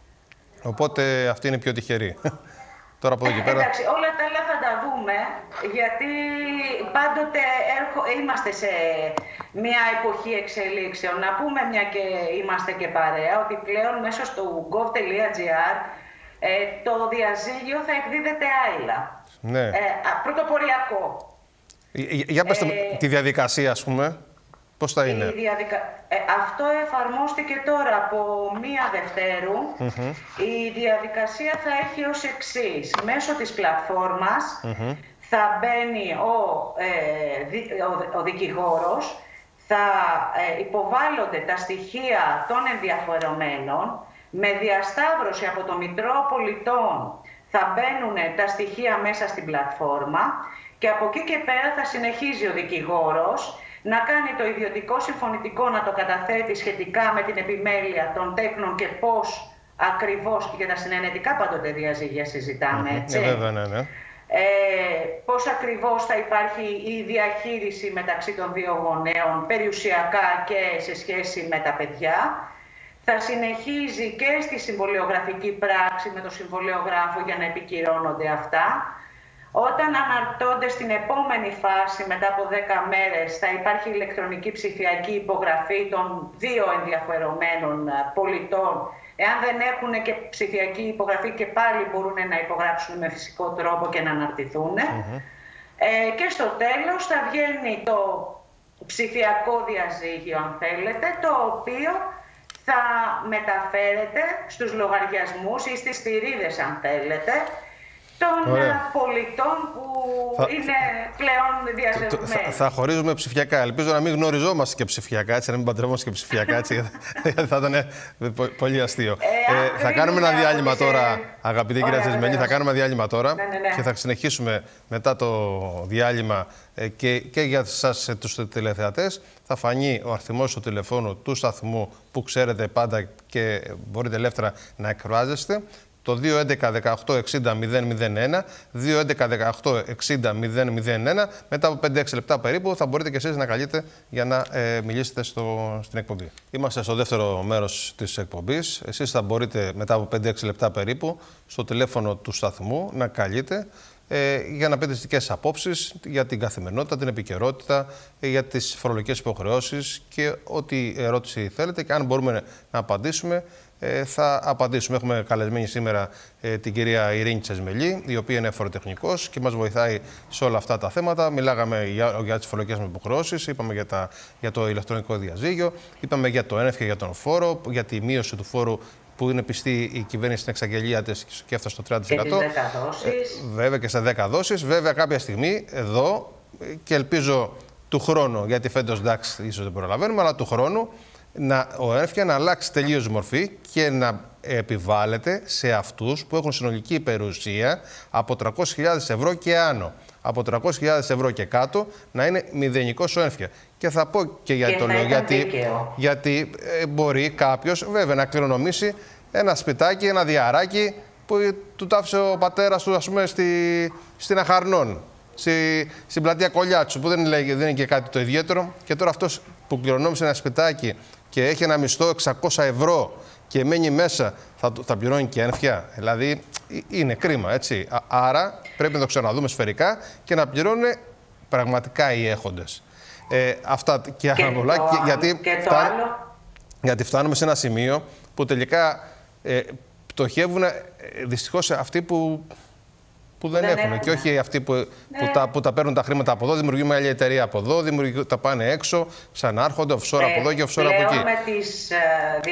Οπότε αυτή είναι πιο τυχερή. Τώρα από εδώ και πέρα. Εντάξει, όλα τα άλλα θα τα δούμε, γιατί πάντοτε έρχο... είμαστε σε μια εποχή εξελίξεων. Να πούμε, μια και είμαστε και παρέα, ότι πλέον μέσω στο gov τελεία gr ε, το διαζύγιο θα εκδίδεται άειλα. Ναι. Ε, πρωτοποριακό. Για, για πέστε ε, τη διαδικασία, ας πούμε. Πώς θα είναι? Διαδικα... Ε, αυτό εφαρμόστηκε τώρα από μία Δευτέρου. Mm-hmm. Η διαδικασία θα έχει ως εξής. Μέσω της πλατφόρμας mm-hmm. θα μπαίνει ο, ε, δι... ο, ο δικηγόρος, θα ε, υποβάλλονται τα στοιχεία των ενδιαφερομένων, με διασταύρωση από το Μητρό Πολιτών θα μπαίνουν τα στοιχεία μέσα στην πλατφόρμα και από εκεί και πέρα θα συνεχίζει ο δικηγόρος να κάνει το ιδιωτικό συμφωνητικό, να το καταθέτει σχετικά με την επιμέλεια των τέκνων και πώς ακριβώς, και για τα συνενετικά πάντοτε διαζύγια συζητάμε, έτσι. Ναι, βέβαια, ναι, ναι. Ε, πώς ακριβώς θα υπάρχει η διαχείριση μεταξύ των δύο γονέων, περιουσιακά και σε σχέση με τα παιδιά. Θα συνεχίζει και στη συμβολιογραφική πράξη με το συμβολιογράφο για να επικυρώνονται αυτά. Όταν αναρτώνται στην επόμενη φάση, μετά από δέκα μέρες, θα υπάρχει ηλεκτρονική ψηφιακή υπογραφή των δύο ενδιαφερομένων πολιτών. Εάν δεν έχουν και ψηφιακή υπογραφή, και πάλι μπορούν να υπογράψουν με φυσικό τρόπο και να αναρτηθούν. Mm-hmm. ε, και στο τέλος θα βγαίνει το ψηφιακό διαζύγιο, αν θέλετε, το οποίο θα μεταφέρεται στους λογαριασμούς ή στις θηρίδες, αν θέλετε, των Ωραία. πολιτών που θα... είναι πλέον διαζευμένοι. Θα, θα χωρίζουμε ψηφιακά. Ελπίζω να μην γνωριζόμαστε και ψηφιακά, έτσι, να μην παντρευόμαστε και ψηφιακά, έτσι, θα ήταν πολύ αστείο. Ε, ε, θα κάνουμε ένα διάλειμμα σε... τώρα, αγαπητή κυρία Τσεσμελή, θα κάνουμε ένα διάλειμμα τώρα ναι, ναι, ναι. και θα συνεχίσουμε μετά το διάλειμμα ε, και, και για εσάς τους τηλεθεατές. Θα φανεί ο αριθμός του τηλεφώνου του σταθμού που ξέρετε πάντα και μπορείτε ελεύθερα να εκφράζεστε. το δύο έντεκα δεκαοκτώ εξήντα μηδέν μηδέν ένα, δύο έντεκα δεκαοκτώ εξήντα μηδέν μηδέν ένα. Μετά από πέντε έξι λεπτά περίπου θα μπορείτε και εσείς να καλείτε για να ε, μιλήσετε στο, στην εκπομπή. Είμαστε στο δεύτερο μέρος της εκπομπής. Εσείς θα μπορείτε μετά από πέντε έξι λεπτά περίπου στο τηλέφωνο του σταθμού να καλείτε ε, για να πείτε τις δικές σας απόψεις για την καθημερινότητα, την επικαιρότητα, ε, για τις φορολογικές υποχρεώσεις και ό,τι ερώτηση θέλετε και αν μπορούμε να απαντήσουμε, ε, θα απαντήσουμε. Έχουμε καλεσμένη σήμερα ε, την κυρία Ειρήνη Τσεσμελή, η οποία είναι φοροτεχνικός και μας βοηθάει σε όλα αυτά τα θέματα. Μιλάγαμε για, για τις φορολογικές υποχρεώσεις, είπαμε για, τα, για το ηλεκτρονικό διαζύγιο, είπαμε για το ένευκε για τον φόρο, για τη μείωση του φόρου που είναι πιστή η κυβέρνηση στην εξαγγελία της και έφτασε στο τριάντα τοις εκατό. Και στις δέκα δόσεις. Ε, βέβαια και σε δέκα δόσεις. Βέβαια κάποια στιγμή εδώ, και ελπίζω του χρόνου, γιατί φέτος εντάξει ίσως δεν προλαβαίνουμε, αλλά του χρόνου να, ο ένευκε να αλλάξει τελείως μορφή και να επιβάλλεται σε αυτούς που έχουν συνολική περιουσία από τριακόσιες χιλιάδες ευρώ και άνω. Από τριακόσιες χιλιάδες ευρώ και κάτω να είναι μηδενικός ο ένευκε. Και θα πω και γιατί το λέω, γιατί, γιατί ε, μπορεί κάποιος βέβαια να κληρονομήσει ένα σπιτάκι, ένα διαράκι που του τ' άφησε ο πατέρας του, ας πούμε, στη, στην Αχαρνών, στη, στην πλατεία Κολιάτσου, που δεν είναι, δεν είναι και κάτι το ιδιαίτερο. Και τώρα αυτός που κληρονόμησε ένα σπιτάκι και έχει ένα μισθό εξακόσια ευρώ και μένει μέσα, θα, θα πληρώνει και ένευκια. Δηλαδή είναι κρίμα, έτσι. Άρα πρέπει να το ξαναδούμε σφαιρικά και να πληρώνουν πραγματικά οι έχοντες. Ε, αυτά και άλλα πολλά. Γιατί, φτά... γιατί φτάνουμε σε ένα σημείο που τελικά ε, πτωχεύουν ε, δυστυχώς αυτοί που, που δεν, δεν έχουν. έχουν. Και όχι αυτοί που, ναι. που, τα, που τα παίρνουν τα χρήματα από εδώ, δημιουργούν μια άλλη εταιρεία από εδώ, τα πάνε έξω, ξανάρχονται, offshore ε, από εδώ και offshore από εκεί. Με τις ε,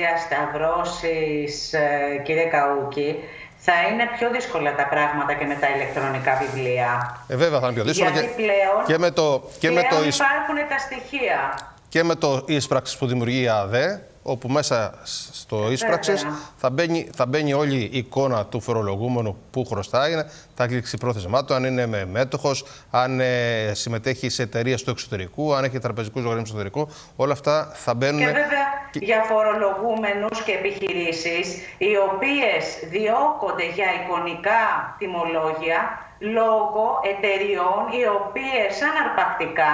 διασταυρώσεις, ε, κύριε Καούκη, θα είναι πιο δύσκολα τα πράγματα και με τα ηλεκτρονικά βιβλία. Ε, βέβαια θα είναι πιο δύσκολα. Γιατί και, πλέον, και με το, και πλέον με το, υπάρχουν τα στοιχεία. Και με το ίσπραξης που δημιουργεί η ΑΔΕ, όπου μέσα στο ίσπραξης θα μπαίνει, θα μπαίνει όλη η εικόνα του φορολογούμενου που χρωστάει, θα κλείσει πρόθεσμά του, αν είναι με μέτοχος, αν ε, συμμετέχει σε εταιρείες του εξωτερικού, αν έχει τραπεζικούς λογαριασμούς του εξωτερικού, όλα αυτά θα μπαίνουν. Και βέβαια και... για φορολογούμενους και επιχειρήσεις, οι οποίες διώκονται για εικονικά τιμολόγια λόγω εταιριών οι οποίες σαν αρπακτικά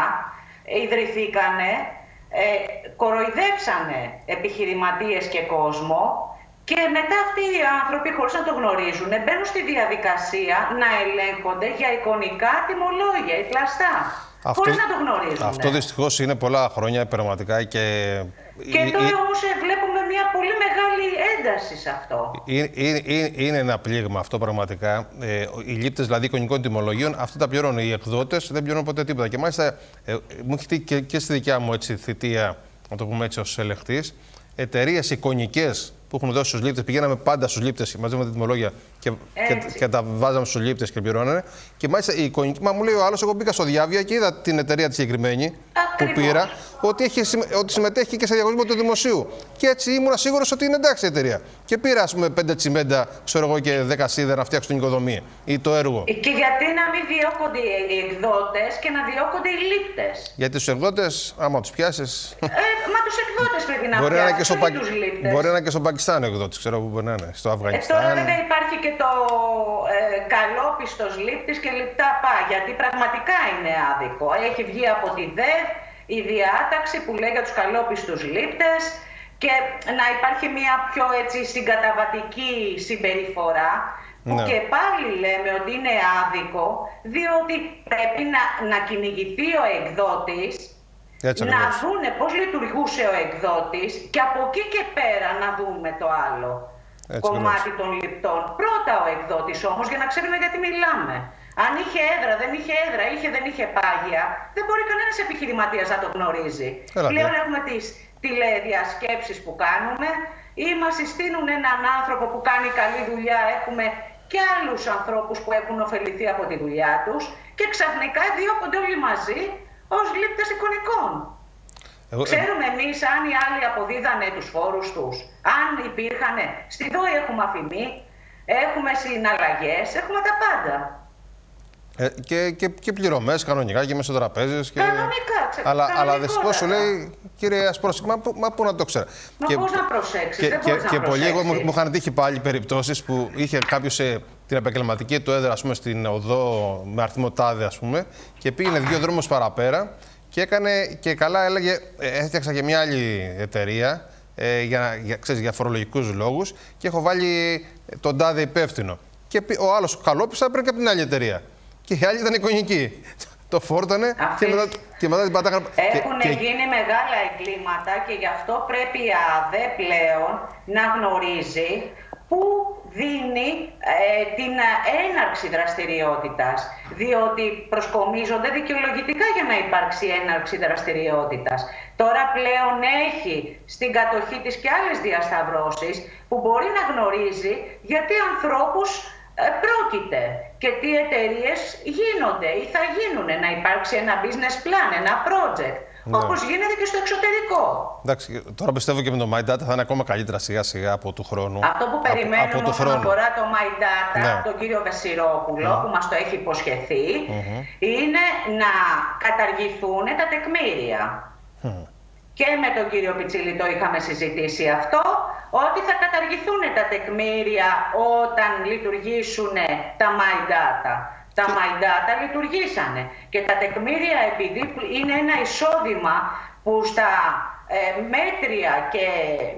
ιδρυθήκανε, Ε, κοροϊδέψανε επιχειρηματίες και κόσμο και μετά αυτοί οι άνθρωποι, χωρίς να το γνωρίζουν, μπαίνουν στη διαδικασία να ελέγχονται για εικονικά τιμολόγια ή πλαστά. Αυτό, χωρίς να το γνωρίζουν. Αυτό δυστυχώς είναι πολλά χρόνια πραγματικά και... Και τώρα όμως βλέπουμε μια πολύ μεγάλη ένταση σε αυτό. Είναι, είναι, είναι ένα πλήγμα αυτό πραγματικά. Ε, οι λήπτες δηλαδή εικονικών τιμολογίων, αυτά τα πληρώνουν. Οι εκδότες δεν πληρώνουν ποτέ τίποτα. Και μάλιστα ε, μου έχει τύχει και, και στη δικιά μου έτσι, θητεία, να το πούμε έτσι, ως ελεγχτής, εταιρείες εικονικές που έχουν δώσει στους λήπτες. Πηγαίναμε πάντα στους λήπτες μαζί με τα τιμολόγια και, και, και τα βάζαμε στους λήπτες και πληρώνανε. Και μάλιστα η εικονική. Μα μου λέει ο άλλος, εγώ μπήκα στο Διάβια και είδα την εταιρεία τη συγκεκριμένη που πήρα, ότι, έχει, ότι συμμετέχει και σε διαγωνισμό του δημοσίου. Και έτσι ήμουν σίγουρος ότι είναι εντάξει η εταιρεία. Και πήρα, ας πούμε, πέντε τσιμέντα, ξέρω εγώ, και δέκα σίδερα να φτιάξω την οικοδομή ή το έργο. Και γιατί να μην διώκονται οι εκδότες και να διώκονται οι λήπτες. Γιατί τους εκδότες, άμα τους πιάσεις. Ε, μα τους εκδότες πρέπει να μπορεί πιάσεις, να τους λήπτες. Μπορεί να είναι και στο Πακιστάν ο εκδότης, ξέρω που μπορεί να είναι. Στο Αφγανιστάν. Ε, τώρα βέβαια υπάρχει και το ε, καλόπιστος λήπτης και λιπτά πά, γιατί πραγματικά είναι άδικο. Έχει βγει από τη ΔΕΔ η διάταξη που λέει για τους καλόπιστους λήπτες και να υπάρχει μια πιο έτσι συγκαταβατική συμπεριφορά, που ναι. Και πάλι λέμε ότι είναι άδικο, διότι πρέπει να, να κυνηγηθεί ο εκδότης, έτσι, να ακριβώς. Δούνε πώς λειτουργούσε ο εκδότης και από εκεί και πέρα να δούμε το άλλο έτσι, κομμάτι ακριβώς. Των ληπτών. Πρώτα ο εκδότης όμως, για να ξέρουμε γιατί μιλάμε. Αν είχε έδρα, δεν είχε έδρα, είχε, δεν είχε πάγια, δεν μπορεί κανένας επιχειρηματίας να το γνωρίζει. Έλα, πλέον ναι. Έχουμε τις τηλεδιασκέψεις που κάνουμε ή μας συστήνουν έναν άνθρωπο που κάνει καλή δουλειά. Έχουμε και άλλους ανθρώπους που έχουν ωφεληθεί από τη δουλειά τους και ξαφνικά διώκονται όλοι μαζί ως λήπτες εικονικών. Εγώ... Ξέρουμε εμείς αν οι άλλοι αποδίδανε τους φόρους τους, αν υπήρχανε. Στη ΔΟΗ έχουμε αφημί, έχουμε συναλλαγές, έχουμε τα πάντα. Ε, και, και, και πληρωμές κανονικά και μεσοτραπέζες. Και... Κανονικά, αλλά, αλλά δυστυχώς σου λέει, κύριε Ασπρόση, μα, μα πού να το ξέρω. Μα και, πώς να προσέξεις, και, δεν και, μπορείς να και πολλοί προσέξεις. μου, μου είχαν τύχει πάλι περιπτώσεις που είχε κάποιος σε την επαγγελματική του έδρα, ας πούμε, στην οδό με αριθμό τάδε, ας πούμε, και πήγαινε δύο δρόμους παραπέρα και έκανε και καλά έλεγε, έφτιαξα και μια άλλη εταιρεία ε, για, για, ξέρεις, για φορολογικούς λόγους και έχω βάλει τον τάδε υπεύθυνο. Και ο άλλος καλόπιστα έπαιρνε και από την άλλη εταιρεία. Και η άλλη ήταν εικονική. Το φόρτανε και μετά, και μετά την πατάγανε. Έχουν και, γίνει και... μεγάλα εγκλήματα και γι' αυτό πρέπει η ΑΔΕ πλέον να γνωρίζει που δίνει ε, την έναρξη δραστηριότητας. Διότι προσκομίζονται δικαιολογητικά για να υπάρξει έναρξη δραστηριότητας. Τώρα πλέον έχει στην κατοχή της και άλλες διασταυρώσεις που μπορεί να γνωρίζει γιατί ανθρώπους πρόκειται και τι εταιρείες γίνονται ή θα γίνουν, να υπάρξει ένα business plan, ένα project, ναι. όπως γίνεται και στο εξωτερικό. Εντάξει, τώρα πιστεύω και με το MyData θα είναι ακόμα καλύτερα σιγά σιγά από του χρόνου. Αυτό που περιμένουμε από, από όσον αφορά το MyData, ναι. τον κύριο Βεσσυρόπουλο, mm. που μας το έχει υποσχεθεί, mm-hmm. είναι να καταργηθούν τα τεκμήρια. Mm. Και με τον κύριο Πιτσίλη το είχαμε συζητήσει αυτό, ότι θα καταργηθούν τα τεκμήρια όταν λειτουργήσουν τα MyData. Τα και... MyData λειτουργήσανε και τα τεκμήρια, επειδή είναι ένα εισόδημα που στα ε, μέτρια και,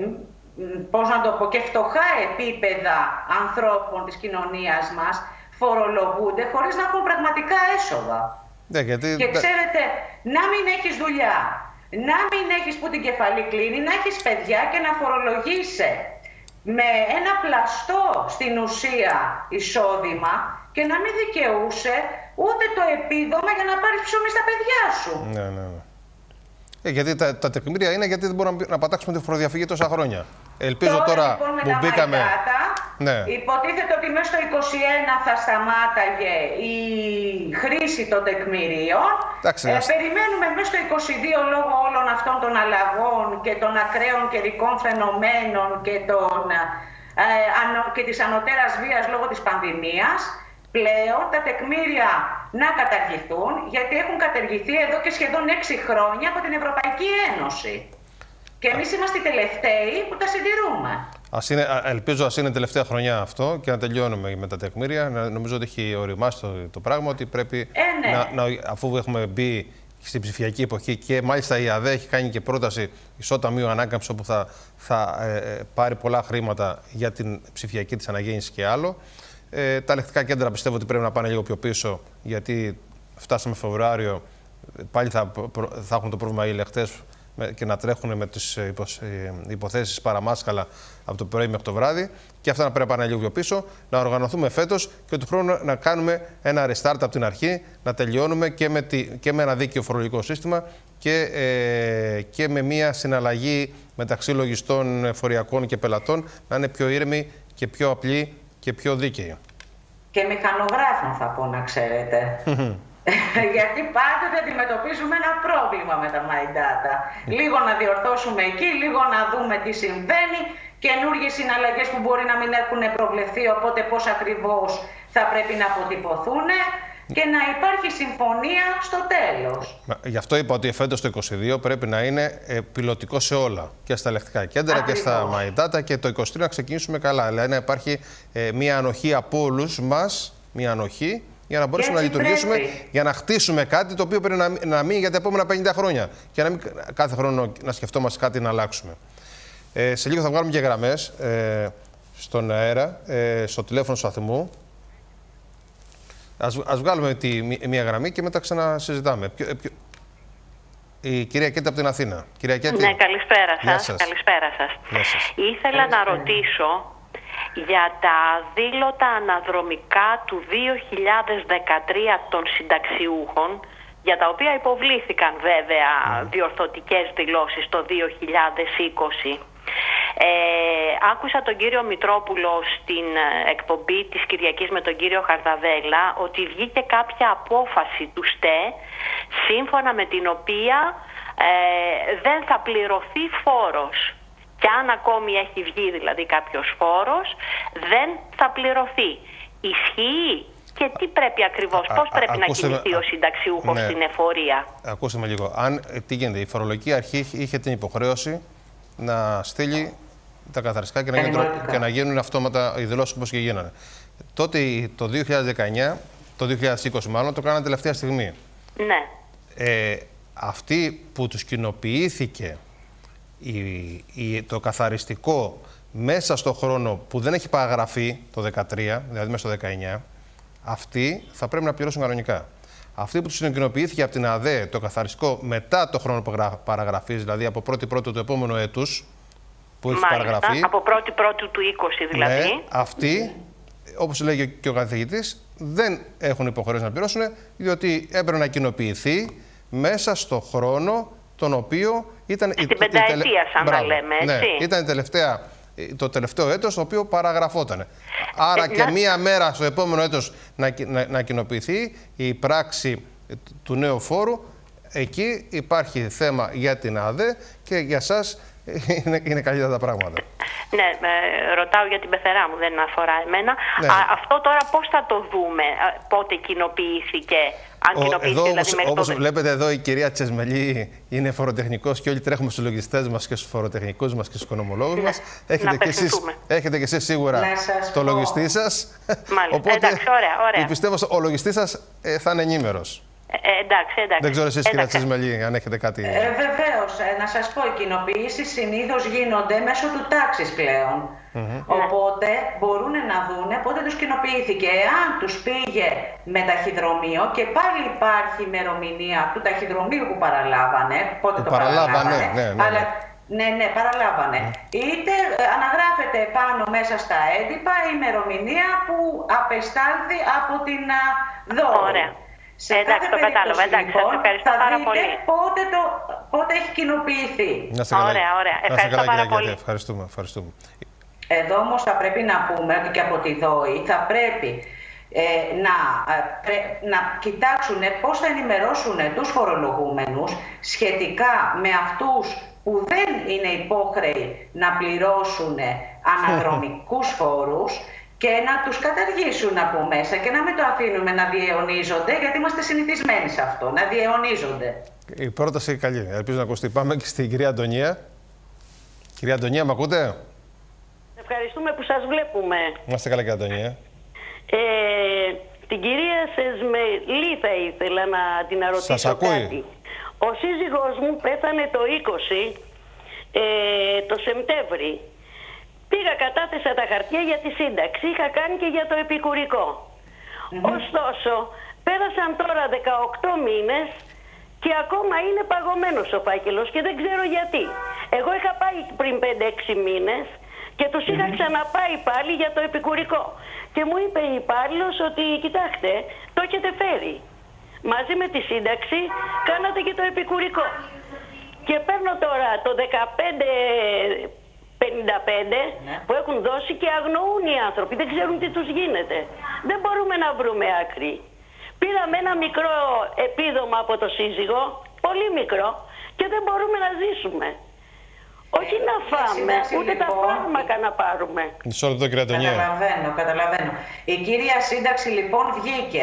πώς να το πω, και φτωχά επίπεδα ανθρώπων της κοινωνίας μας φορολογούνται χωρίς να έχουν πραγματικά έσοδα. Ναι, γιατί... Και ξέρετε, να μην έχεις δουλειά, να μην έχεις που την κεφαλή κλείνει, να έχεις παιδιά και να φορολογείσαι με ένα πλαστό στην ουσία εισόδημα και να μην δικαιούσε ούτε το επίδομα για να πάρεις ψωμί στα παιδιά σου. Ναι, ναι, ναι. Ε, γιατί τα, τα τεκμήρια είναι γιατί δεν μπορούμε να, να πατάξουμε τη φοροδιαφυγή τόσα χρόνια. Ελπίζω τώρα, τώρα λοιπόν, με που τα μπήκαμε... MyData, ναι. υποτίθεται ότι μέσα στο είκοσι ένα θα σταμάταγε η χρήση των τεκμηρίων. Εντάξει, ε, περιμένουμε μέσα στο είκοσι δύο λόγω όλων αυτών των αλλαγών και των ακραίων καιρικών φαινομένων και, των, ε, ανω, και της ανωτέρας βίας λόγω της πανδημίας, πλέον τα τεκμήρια να καταργηθούν, γιατί έχουν καταργηθεί εδώ και σχεδόν έξι χρόνια από την Ευρωπαϊκή Ένωση. Και εμείς είμαστε οι τελευταίοι που τα συντηρούμε. Ας είναι, ελπίζω ας είναι τελευταία χρονιά αυτό και να τελειώνουμε με τα τεκμήρια. Νομίζω ότι έχει οριμάσει το, το πράγμα ότι πρέπει, ε, ναι. να, να, αφού έχουμε μπει στην ψηφιακή εποχή και μάλιστα η ΑΔΕ έχει κάνει και πρόταση ισόταμιου ανάκαμψη όπου θα, θα ε, πάρει πολλά χρήματα για την ψηφιακή της αναγέννηση και άλλο. Ε, τα ελεκτικά κέντρα πιστεύω ότι πρέπει να πάνε λίγο πιο πίσω, γιατί φτάσαμε Φεβρουάριο, πάλι θα, θα έχουν το πρόβλημα οι ελεκτές και να τρέχουν με τις υποθέσεις παραμάσκαλα από το πρωί μέχρι το βράδυ. Και αυτά να πρέπει να πάνε λίγο πιο πίσω, να οργανωθούμε φέτος και του χρόνου να κάνουμε ένα restart από την αρχή, να τελειώνουμε και με, τη, και με ένα δίκαιο φορολογικό σύστημα και, ε, και με μια συναλλαγή μεταξύ λογιστών, φοριακών και πελατών να είναι πιο ήρεμη και πιο απλή και πιο δίκαιη. Και μηχανογράφων θα πω, να ξέρετε. Γιατί πάντοτε αντιμετωπίζουμε ένα πρόβλημα με τα MyData. Λίγο να διορθώσουμε εκεί, λίγο να δούμε τι συμβαίνει, καινούργιες συναλλαγές που μπορεί να μην έχουν προβλεφθεί, οπότε πώς ακριβώς θα πρέπει να αποτυπωθούν και να υπάρχει συμφωνία στο τέλος. Γι' αυτό είπα ότι φέτος το είκοσι δύο πρέπει να είναι ε, πιλωτικό σε όλα. Και στα ελεκτικά κέντρα ακριβώς. Και στα MyData, και το είκοσι τρία να ξεκινήσουμε καλά. Δηλαδή να υπάρχει ε, μια ανοχή από όλους μας, μια ανοχή, για να μπορέσουμε να λειτουργήσουμε, πρέπει. Για να χτίσουμε κάτι το οποίο πρέπει να, να μείνει για τα επόμενα πενήντα χρόνια. Και να μην κάθε χρόνο να σκεφτόμαστε κάτι να αλλάξουμε. Ε, σε λίγο θα βγάλουμε και γραμμές ε, στον αέρα, ε, στο τηλέφωνο του σταθμού. Ας, ας βγάλουμε τη, μία γραμμή και μετά ξανασυζητάμε. Ποιο, ποιο... Η κυρία Κέτη από την Αθήνα. Κυρία Κέτη. Ναι, καλησπέρα σας. σας. Καλησπέρα σας. Γεια σας. Ήθελα καλησπέρα. να ρωτήσω για τα δήλωτα αναδρομικά του δύο χιλιάδες δεκατρία των συνταξιούχων, για τα οποία υποβλήθηκαν βέβαια mm. διορθωτικές δηλώσεις το δύο χιλιάδες είκοσι. Ε, άκουσα τον κύριο Μητρόπουλο στην εκπομπή της Κυριακής με τον κύριο Χαρδαβέλα ότι βγήκε κάποια απόφαση του ΣΤΕ σύμφωνα με την οποία ε, δεν θα πληρωθεί φόρος. Και αν ακόμη έχει βγει δηλαδή κάποιος φόρος, δεν θα πληρωθεί. Ισχύει και τι πρέπει ακριβώς, πώς α, πρέπει α, να κινηθεί ο συνταξιούχος ναι. στην εφορία. Ακούστε με λίγο. Αν, τι γίνεται, η φορολογική αρχή είχε την υποχρέωση να στείλει τα καθαριστικά και να, γίνουν, και να γίνουν αυτόματα οι δηλώσεις όπως και γίνανε. Τότε το δύο χιλιάδες δεκαεννιά, το δύο χιλιάδες είκοσι μάλλον, το κάνανε τελευταία στιγμή. Ναι. Ε, αυτοί που τους κοινοποιήθηκε η, η, το καθαριστικό μέσα στο χρόνο που δεν έχει παραγραφεί το δεκατρία, δηλαδή μέσα στο δεκαεννιά, αυτοί θα πρέπει να πληρώσουν κανονικά. Αυτοί που τους κοινοποιήθηκε από την ΑΔΕ το καθαριστικό μετά το χρόνο παραγραφής, δηλαδή από πρώτη πρώτη του επόμενου έτους που έχει Μάλιστα, παραγραφεί. Από πρώτη πρώτη του είκοσι δηλαδή. Ναι, αυτοί, όπως λέγει και ο καθηγητής, δεν έχουν υποχρέωση να πληρώσουν, διότι έπρεπε να κοινοποιηθεί μέσα στο χρόνο τον οποίο ήταν... Στην η, πενταετία, η τελε... σαν Μπράβο, να λέμε, έτσι. Ναι, ήταν η τελευταία, το τελευταίο έτος το οποίο παραγραφόταν. Άρα ε, και να... μία μέρα στο επόμενο έτος να, να, να κοινοποιηθεί η πράξη του νέου φόρου. Εκεί υπάρχει θέμα για την ΑΔΕ και για σας είναι, είναι καλύτερα τα πράγματα. Ναι, ε, ρωτάω για την πεθερά μου, δεν αφορά εμένα. Ναι. Α, αυτό τώρα πώς θα το δούμε, πότε κοινοποιήθηκε, αν Ο, κοινοποιήθηκε εδώ, δηλαδή μέχρι όπως το... βλέπετε εδώ η κυρία Τσεσμελή είναι φοροτεχνικός και όλοι τρέχουμε στους λογιστές μας και στους φοροτεχνικούς μας και στους οικονομολόγους ναι. μας. Έχετε και, εσείς, έχετε και εσείς σίγουρα το λογιστή σας. Μάλιστα, Οπότε, εντάξει, ωραία, ωραία. Πιστεύω ο λογιστής σας ε, θα είναι ενήμερος. Ε, εντάξει, εντάξει. Δεν ξέρω εσείς, κυρία Τσεσμελή, αν έχετε κάτι... Ε, βεβαίως. Ε, να σας πω, οι κοινοποιήσεις συνήθως γίνονται μέσω του τάξης πλέον. Mm-hmm. Οπότε μπορούν να δούνε πότε τους κοινοποιήθηκε. Εάν τους πήγε με ταχυδρομείο και πάλι υπάρχει ημερομηνία του ταχυδρομείου που παραλάβανε, πότε που το παραλάβανε, παραλάβανε, ναι, ναι, αλλά, ναι. ναι, ναι, παραλάβανε. Mm. Είτε αναγράφεται πάνω μέσα στα έντυπα η ημερομηνία που απεστάλθη από την δώρο. Ωραία. Σε εντάξει, το κατάλαβα. Εντάξει, λοιπόν, σας ευχαριστώ θα πάρα δείτε πολύ. Πότε, το, πότε έχει κοινοποιηθεί. Ωραία, ωραία. Ευχαριστώ πάρα πολύ. Ευχαριστούμε, ευχαριστούμε. Εδώ όμως θα πρέπει να πούμε ότι και από τη ΔΟΗ θα πρέπει ε, να, πρέ, να κοιτάξουν πώς θα ενημερώσουν τους φορολογούμενους σχετικά με αυτούς που δεν είναι υπόχρεοι να πληρώσουν αναδρομικούς φόρους και να τους καταργήσουν από μέσα και να μην το αφήνουμε να διαιωνίζονται, γιατί είμαστε συνηθισμένοι σε αυτό, να διαιωνίζονται. Η πρόταση καλή. Ελπίζω να ακουστεί. Πάμε και στην κυρία Αντωνία. Κυρία Αντωνία, με ακούτε? Ευχαριστούμε που σας βλέπουμε. Να είστε καλά, κυρία Αντωνία. Ε, την κυρία Σεσμελή θα ήθελα να την ρωτήσω. Σας ακούει. Κάτι. Ο σύζυγός μου πέθανε το είκοσι, ε, το Σεπτέμβρη. Πήγα, κατάθεσα τα χαρτιά για τη σύνταξη, είχα κάνει και για το επικουρικό. Mm-hmm. Ωστόσο, πέρασαν τώρα δεκαοκτώ μήνες και ακόμα είναι παγωμένος ο φάκελος και δεν ξέρω γιατί. Εγώ είχα πάει πριν πέντε έξι μήνες και τους είχα mm-hmm. ξαναπάει πάλι για το επικουρικό. Και μου είπε η υπάλληλος ότι, κοιτάξτε, το έχετε φέρει. Μαζί με τη σύνταξη κάνατε και το επικουρικό. Και παίρνω τώρα το δεκαπέντε πενήντα πέντε ναι. που έχουν δώσει και αγνοούν οι άνθρωποι, δεν ξέρουν τι τους γίνεται. Δεν μπορούμε να βρούμε άκρη. Πήραμε ένα μικρό επίδομα από το σύζυγο, πολύ μικρό, και δεν μπορούμε να ζήσουμε. Όχι να φάμε, ούτε λοιπόν, τα φάρμακα να πάρουμε. Μισό λεπτό, κυρία Αντωνία. Καταλαβαίνω, καταλαβαίνω. Η κύρια σύνταξη λοιπόν βγήκε.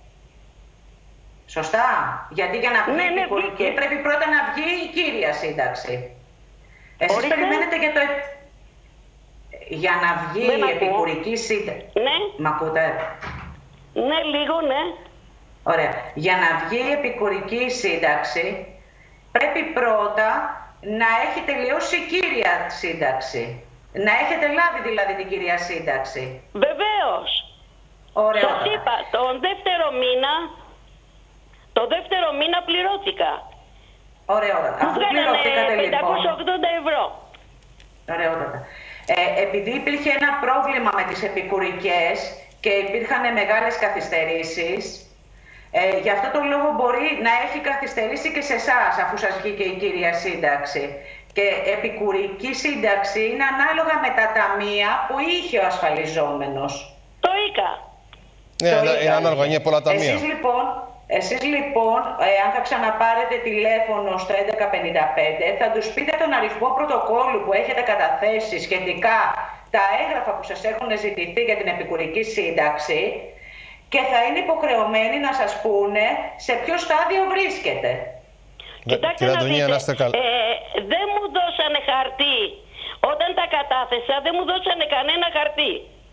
Σωστά. Γιατί για να βγει ναι, ναι, επικουρική πρέπει πρώτα να βγει η κύρια σύνταξη. Εσείς Ορίστε. περιμένετε για το... Για να βγει Δεν η επικουρική σύνταξη. Ναι. Μ' ακούτε? Ναι, λίγο, ναι. Ωραία. Για να βγει η επικουρική σύνταξη πρέπει πρώτα να έχει τελειώσει η κύρια σύνταξη. Να έχετε λάβει δηλαδή την κύρια σύνταξη. Βεβαίως. Ωραία. Σας είπα, τον δεύτερο μήνα, το δεύτερο μήνα πληρώθηκα. Ωραία, ωραία. Αφού πληρωθήκατε λοιπόν. πεντακόσια ογδόντα ευρώ. Ωραία, ωραία. Ε, επειδή υπήρχε ένα πρόβλημα με τις επικουρικές και υπήρχαν μεγάλες καθυστερήσεις, ε, γι' αυτό τον λόγο μπορεί να έχει καθυστερήσει και σε εσάς, αφού σας βγήκε η κύρια σύνταξη. Και επικουρική σύνταξη είναι ανάλογα με τα ταμεία που είχε ο ασφαλιζόμενος. Το είχα. Ναι, είναι ανάλογα, είναι πολλά ταμεία. Εσείς λοιπόν, εσείς λοιπόν ε, αν θα ξαναπάρετε τηλέφωνο στο έντεκα πενήντα πέντε, θα τους πείτε τον αριθμό πρωτοκόλλου που έχετε καταθέσει σχετικά τα έγγραφα που σας έχουν ζητηθεί για την επικουρική σύνταξη και θα είναι υποχρεωμένοι να σας πούνε σε ποιο στάδιο βρίσκεται. Κοιτάξτε να δείτε, ε, δεν μου δώσανε χαρτί. Όταν τα κατάθεσα δεν μου δώσανε κανένα χαρτί.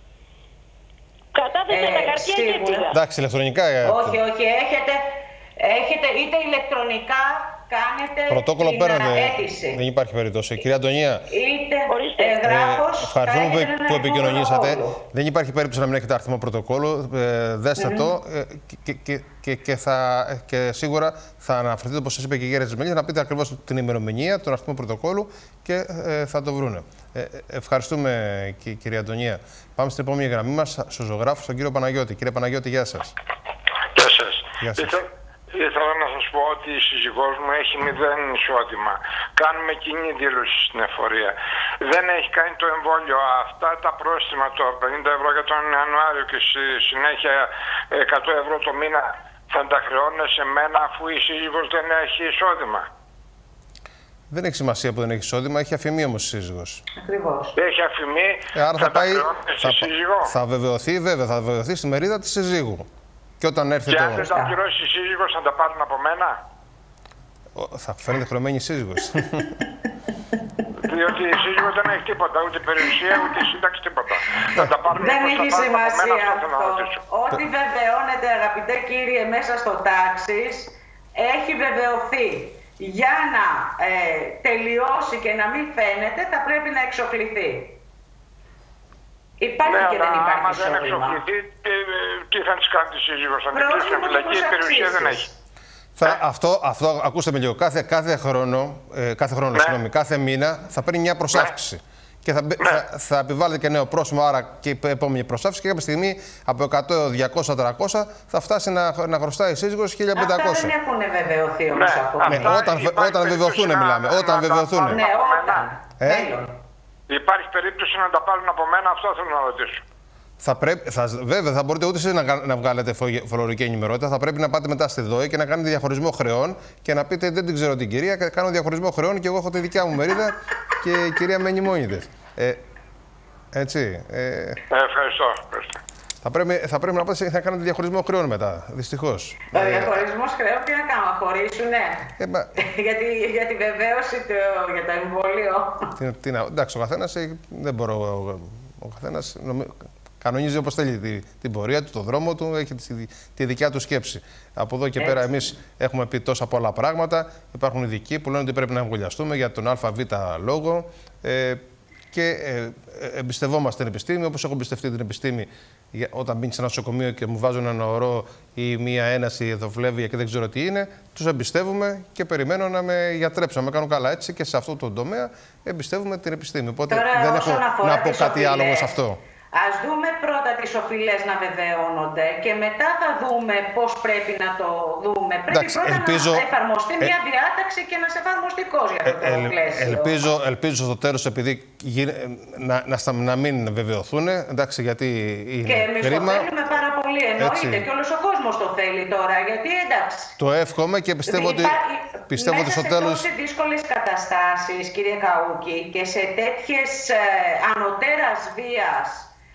Κατάθεσα ε, τα χαρτιά και έφυγα. Εντάξει, ηλεκτρονικά. Όχι, όχι, έχετε, έχετε είτε ηλεκτρονικά κάνετε πρωτόκολλο την παίρνετε. αίτηση. Δεν υπάρχει περίπτωση. Κυρία Αντωνία, είτε εγγράφος, ε, ευχαριστούμε που, που επικοινωνήσατε. Δεν υπάρχει περίπτωση να μην έχετε αριθμό πρωτοκόλλου. Ε, δέστε mm-hmm. το ε, και, και, και, και, θα, και σίγουρα θα αναφερθείτε, όπως σας είπε και η κυρία Τζεσμελίδη, να πείτε ακριβώς την ημερομηνία, τον αριθμό πρωτοκόλλου και ε, θα το βρούνε. Ε, ευχαριστούμε, κυρία Αντωνία. Πάμε στην επόμενη γραμμή μας, στον ζωγράφο, τον κύριο Παναγιώτη. Κύριε Παναγιώτη, γεια σας. Γεια σας. Γεια σας. Ήθελα, ήθελα να σας πω ότι η σύζυγός μου έχει μηδέν εισόδημα. Κάνουμε κοινή δήλωση στην εφορία. Δεν έχει κάνει το εμβόλιο. Αυτά τα πρόστιμα, το πενήντα ευρώ για τον Ιανουάριο και στη συνέχεια εκατό ευρώ το μήνα, θα τα χρεώνουν σε μένα αφού η σύζυγος δεν έχει εισόδημα. Δεν έχει σημασία που δεν έχει εισόδημα, έχει αφημί όμως η σύζυγος. Ακριβώς. Έχει αφημί, ε, άρα θα, θα πάει, θα, θα βεβαιωθεί, βέβαια, θα βεβαιωθεί στη μερίδα της συζύγου. Και όταν έρθει και το... αν δεν τα πληρώσει η σύζυγος, θα τα πάρουν από μένα. Ο, θα φαίνεται χρεωμένη η σύζυγος. Διότι η σύζυγος δεν έχει τίποτα, ούτε περιουσία, ούτε σύνταξη, τίποτα. Θα τα πάρουν δεν έχει σημασία αυτό. Ό,τι βεβαιώνεται, αγαπητέ κύριε, μέσα στο τάξης, έχει βεβαιωθεί. Για να ε, τελειώσει και να μην φαίνεται, θα πρέπει να εξοφληθεί. Υπάρχει ναι, και δεν υπάρχει άμα δεν εξοφληθεί, τι, τι θα της κάνει τη σύζυγος, θα την κλείσει στην φυλακή, η περιουσία δεν έχει. Θα, ε? αυτό, αυτό, ακούστε με λίγο, κάθε, κάθε χρόνο, ε, κάθε χρόνο, ναι. συγγνώμη, κάθε μήνα θα παίρνει μια προσάυξη. Ναι. Και θα, ναι. θα, θα επιβάλλεται και νέο πρόσημο, άρα και η επόμενη προσάυξη. Και κάποια στιγμή από εκατό, διακόσια, τριακόσια θα φτάσει να, να χρωστάει η σύζυγος χίλια πεντακόσια. Αυτά δεν έχουν βεβαιωθεί όμως ναι. ακόμα. Ναι, όταν όταν βεβαιωθούν μιλάμε. Να, όταν να βεβαιωθούν. Ναι, όταν. Ε? Υπάρχει περίπτωση να τα πάρουν από μένα, αυτό θέλω να ρωτήσω. Θα πρέπει, θα, βέβαια, θα μπορείτε ούτε εσείς να, να βγάλετε φορολογική ενημερότητα. Θα πρέπει να πάτε μετά στη ΔΟΗ και να κάνετε διαχωρισμό χρεών και να πείτε: δεν την ξέρω την κυρία, κάνω διαχωρισμό χρεών και εγώ έχω τη δικιά μου μερίδα και η κυρία μένει μόνη της. Ε, έτσι. Ε, ε, ευχαριστώ. ευχαριστώ. Θα πρέπει, θα πρέπει να πάτε να κάνετε διαχωρισμό χρεών μετά. Δυστυχώς. Το ε, διαχωρισμό χρεών τι να κάνουμε, να χωρίσουνε. Ε, μα... για, τη, για τη βεβαίωση το, για το εμβόλιο. Τι, τι να, εντάξει, ο καθένας δεν μπορώ. Ο, ο καθένας νομι... κανονίζει όπως θέλει την, την πορεία του, τον δρόμο του, έχει τη, τη δικιά του σκέψη. Από εδώ και Έτσι. πέρα, εμείς έχουμε πει τόσα πολλά πράγματα. Υπάρχουν ειδικοί που λένε ότι πρέπει να εμβολιαστούμε για τον ΑΒ λόγο. Ε, και ε, εμπιστευόμαστε την επιστήμη, όπως έχω εμπιστευτεί την επιστήμη όταν μπαίνει σε ένα νοσοκομείο και μου βάζουν ένα ορό ή μία έναση εδωβλεύεια και δεν ξέρω τι είναι. Τους εμπιστεύουμε και περιμένω να με γιατρέψουν, να με κάνουν καλά. Έτσι και σε αυτό το τομέα εμπιστεύουμε την επιστήμη. Οπότε Τώρα, δεν έχω να πω κάτι άλλο σε αυτό. Ας δούμε πρώτα τις οφειλές να βεβαιώνονται και μετά θα δούμε πώς πρέπει να το δούμε. Πρέπει Εντάξει, πρώτα ελπίζω, να εφαρμοστεί ε, μια διάταξη και να σε εφαρμοστικός για αυτό το ε, πλαίσιο. Ελπίζω, ελπίζω στο τέλος, επειδή να, να, να μην βεβαιωθούν, εντάξει, γιατί είναι και εμείς κρίμα. το θέλουμε πάρα πολύ, εννοείται, και όλος ο κόσμος το θέλει τώρα, γιατί εντάξει. Το εύχομαι και πιστεύω ότι, πιστεύω ότι στο τέλος... Μέσα σε τόσες δύσκολες καταστάσεις, κύριε Καούκη, και σε τέτοιες ε, ανωτέρας βίας,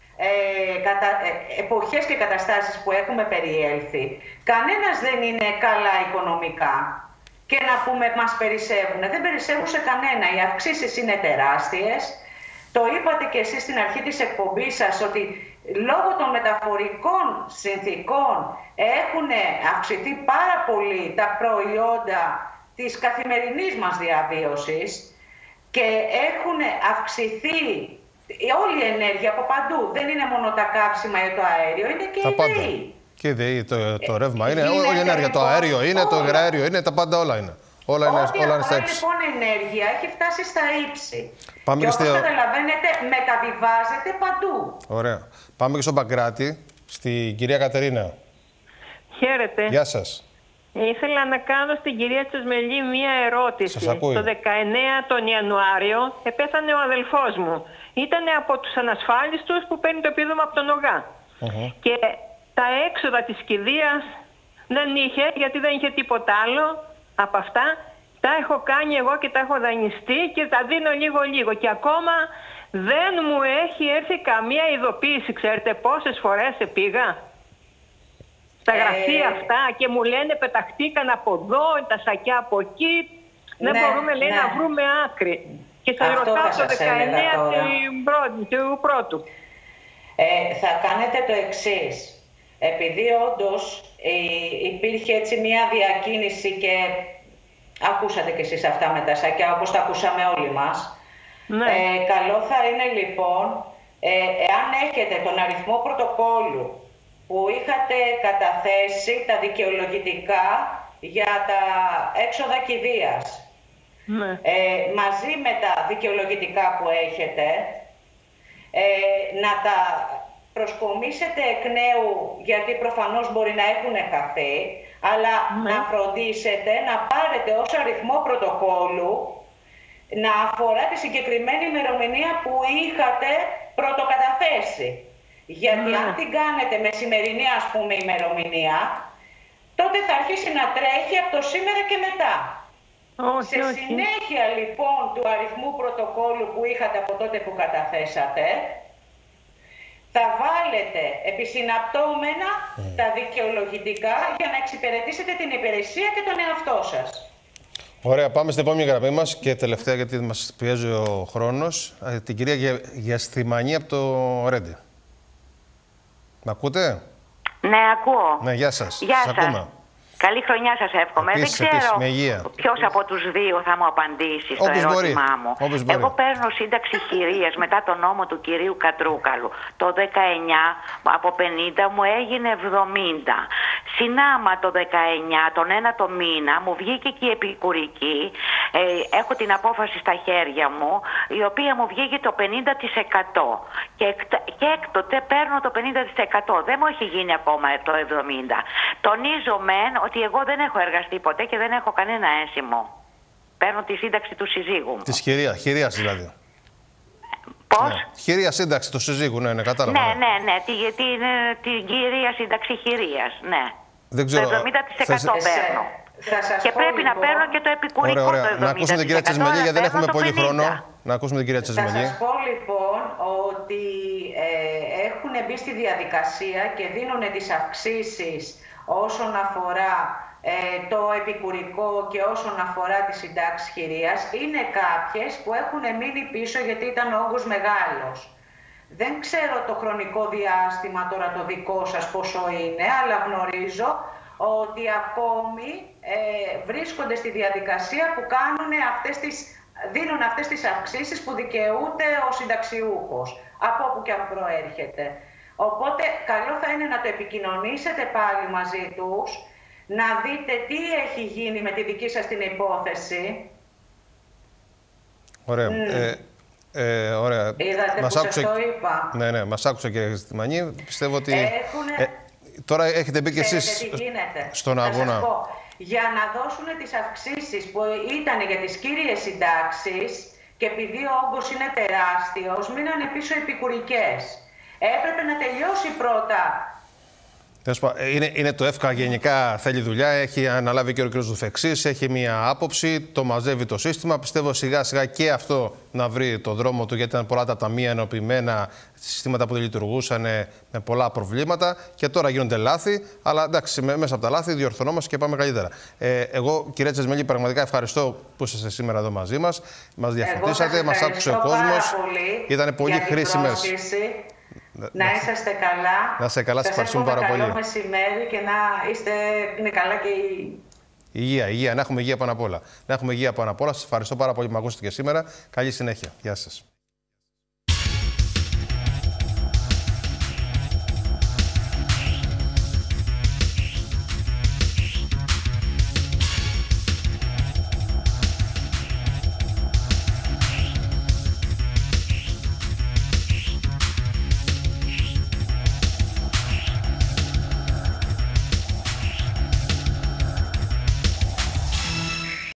Ε, κατα... ε, εποχές και καταστάσεις που έχουμε περιέλθει, κανένας δεν είναι καλά οικονομικά. Και να πούμε μας περισσεύουν. Δεν περισσεύουν σε κανένα. Οι αυξήσεις είναι τεράστιες. Το είπατε και εσείς στην αρχή της εκπομπής σας ότι λόγω των μεταφορικών συνθήκων έχουν αυξηθεί πάρα πολύ τα προϊόντα της καθημερινής μας διαβίωσης και έχουν αυξηθεί όλη η ενέργεια από παντού. Δεν είναι μόνο τα καύσιμα ή το αέριο, είναι και η ΔΕΗ. Και η ΔΕΗ, το, το ρεύμα είναι, είναι όλη η ενέργεια, το αέριο είναι, το υγραέριο είναι, τα πάντα όλα είναι. Όλα είναι, Ό,τι όλα είναι στα ύψη. λοιπόν ενέργεια έχει φτάσει στα ύψη. Πάμε και, και όπως στη... καταλαβαίνετε μεταβιβάζεται παντού. Ωραία. Πάμε και στον Παγκράτη, στην κυρία Κατερίνα. Χαίρετε. Γεια σας. Ήθελα να κάνω στην κυρία Τσεσμελή μία ερώτηση. Σας ακούει. Το δεκαεννέα τον Ιανουάριο επέθανε ο αδελφός μου. Ήταν από τους ανασφάλιστους που παίρνει το επίδομα από τον ΟΓΑ. Uh-huh. Και τα έξοδα της κηδείας δεν είχε, γιατί δεν είχε τίποτα άλλο από αυτά. Τα έχω κάνει εγώ και τα έχω δανειστεί και τα δίνω λίγο-λίγο. Και ακόμα δεν μου έχει έρθει καμία ειδοποίηση. Ξέρετε πόσες φορές πήγα. στα γραφεία ε... αυτά και μου λένε πεταχτήκαν από εδώ, τα σακιά από εκεί. Δεν ναι, μπορούμε, λέει, ναι. να βρούμε άκρη. Και σας ρωτάω το δεκαεννέα του πρώτου. Ε, θα κάνετε το εξής. Επειδή όντως ε, υπήρχε έτσι μια διακίνηση και ακούσατε κι εσείς αυτά με τα σακιά, όπως τα ακούσαμε όλοι μας. Ναι. Ε, καλό θα είναι λοιπόν, ε, εάν έχετε τον αριθμό πρωτοκόλλου που είχατε καταθέσει τα δικαιολογητικά για τα έξοδα κηδείας, ναι. ε, μαζί με τα δικαιολογητικά που έχετε, ε, να τα προσκομίσετε εκ νέου, γιατί προφανώς μπορεί να έχουν χαθεί, αλλά ναι. να φροντίσετε να πάρετε ως αριθμό πρωτοκόλλου να αφορά τη συγκεκριμένη ημερομηνία που είχατε πρωτοκαταθέσει. Γιατί ναι. αν την κάνετε με σημερινή, ας πούμε, ημερομηνία, τότε θα αρχίσει να τρέχει από το σήμερα και μετά. Όχι, Σε όχι. συνέχεια λοιπόν του αριθμού πρωτοκόλλου που είχατε από τότε που καταθέσατε, θα βάλετε επισυναπτώμενα mm. τα δικαιολογητικά για να εξυπηρετήσετε την υπηρεσία και τον εαυτό σας. Ωραία, πάμε στην επόμενη γραμμή μας και τελευταία, γιατί μας πιέζει ο χρόνος, την κυρία Γιαστημανή από το Ρέντι. Μ' ακούτε? Ναι, ακούω. Ναι, γεια σας. Γεια σας. σας. Ακούμε. Καλή χρονιά σας εύχομαι. Επίσης, Δεν ξέρω ποιος ναι. από τους δύο θα μου απαντήσει στο Όπως ερώτημά μπορεί. μου. Όπως μπορεί. Εγώ παίρνω σύνταξη χειρίας μετά τον νόμο του κυρίου Κατρούκαλου. Το δεκαεννιά από πενήντα μου έγινε εβδομήντα. Συνάμα το δεκαεννιά, τον ένα το μήνα, μου βγήκε και η επικουρική. Ε, έχω την απόφαση στα χέρια μου, η οποία μου βγήκε το πενήντα τοις εκατό. Και, και έκτοτε παίρνω το πενήντα τοις εκατό. Δεν μου έχει γίνει ακόμα το εβδομήντα. Τονίζω μεν ότι εγώ δεν έχω εργαστεί ποτέ και δεν έχω κανένα ένσημο. Παίρνω τη σύνταξη του συζύγου μου. Της χειρία, χειρίας δηλαδή. Πώς? Ναι. Χειρία σύνταξη του συζύγου, ναι, ναι, κατάλαβα. Ναι, ναι, ναι, την, την, την κυρία σύνταξη χειρίας, ναι. Δεν ξέρω. Το εβδομήντα τοις εκατό θες... παίρνω. Και πρέπει λοιπόν να παίρνω και το επικουρικό. Ωραία, ωραία. Το εβδομήντα τοις εκατό. Να ακούσουμε την κυρία Τσεσμελή, γιατί δεν έχουμε πολύ χρόνο. Να ακούσουμε την κυρία Τσεσμελή. Θα σας πω λοιπόν ότι ε, έχουν μπει στη διαδικασία και δίνουν τις αυξήσεις όσον αφορά ε, το επικουρικό και όσον αφορά τη συντάξη χειρίας. Είναι κάποιες που έχουν μείνει πίσω γιατί ήταν ο όγκος μεγάλος. Δεν ξέρω το χρονικό διάστημα τώρα το δικό σας πόσο είναι, αλλά γνωρίζω ότι ακόμη ε, βρίσκονται στη διαδικασία που κάνουν αυτές τις, δίνουν αυτές τις αυξήσεις που δικαιούται ο συνταξιούχος, από όπου και αν προέρχεται. Οπότε καλό θα είναι να το επικοινωνήσετε πάλι μαζί τους, να δείτε τι έχει γίνει με τη δική σας την υπόθεση. Ωραία. Mm. Ε, ε, ωραία. Είδατε μας που άκουσε... σας το είπα. Ναι, ναι, μας άκουσε και στη Μανή. Πιστεύω ότι... Έχουνε... Ε, τώρα έχετε μπει και εσείς στον αγώνα. Πω, για να δώσουν τις αυξήσεις που ήταν για τις κύριες συντάξεις και επειδή ο όγκος είναι τεράστιος, μείνανε πίσω επικουρικές. Έπρεπε να τελειώσει πρώτα. Είναι, είναι το ΕΦΚΑ γενικά, θέλει δουλειά, έχει αναλάβει και ο κ. Δουφεξής, έχει μία άποψη, το μαζεύει το σύστημα. Πιστεύω σιγά σιγά και αυτό να βρει το δρόμο του, γιατί ήταν πολλά τα ταμεία ενοποιημένα, συστήματα που δεν λειτουργούσαν με πολλά προβλήματα και τώρα γίνονται λάθη, αλλά εντάξει, μέσα από τα λάθη διορθωνόμαστε και πάμε καλύτερα. Ε, εγώ, κυρία Τσεσμελή, πραγματικά ευχαριστώ που είσαστε σήμερα εδώ μαζί μας. Μας διαφωτίσατε, μας άκουσε ο κόσμος. Ήταν πολύ χρήσιμες. Να, να είσαστε καλά. Να είστε καλά, σας ευχαριστούμε πάρα πολύ. Καλό μεσημέρι και να είστε είναι καλά και οι... Υγεία, υγεία, να έχουμε υγεία πάνω απ' όλα. Να έχουμε υγεία πάνω απ' όλα. Σας ευχαριστώ πάρα πολύ που με ακούσατε και σήμερα. Καλή συνέχεια. Γεια σας.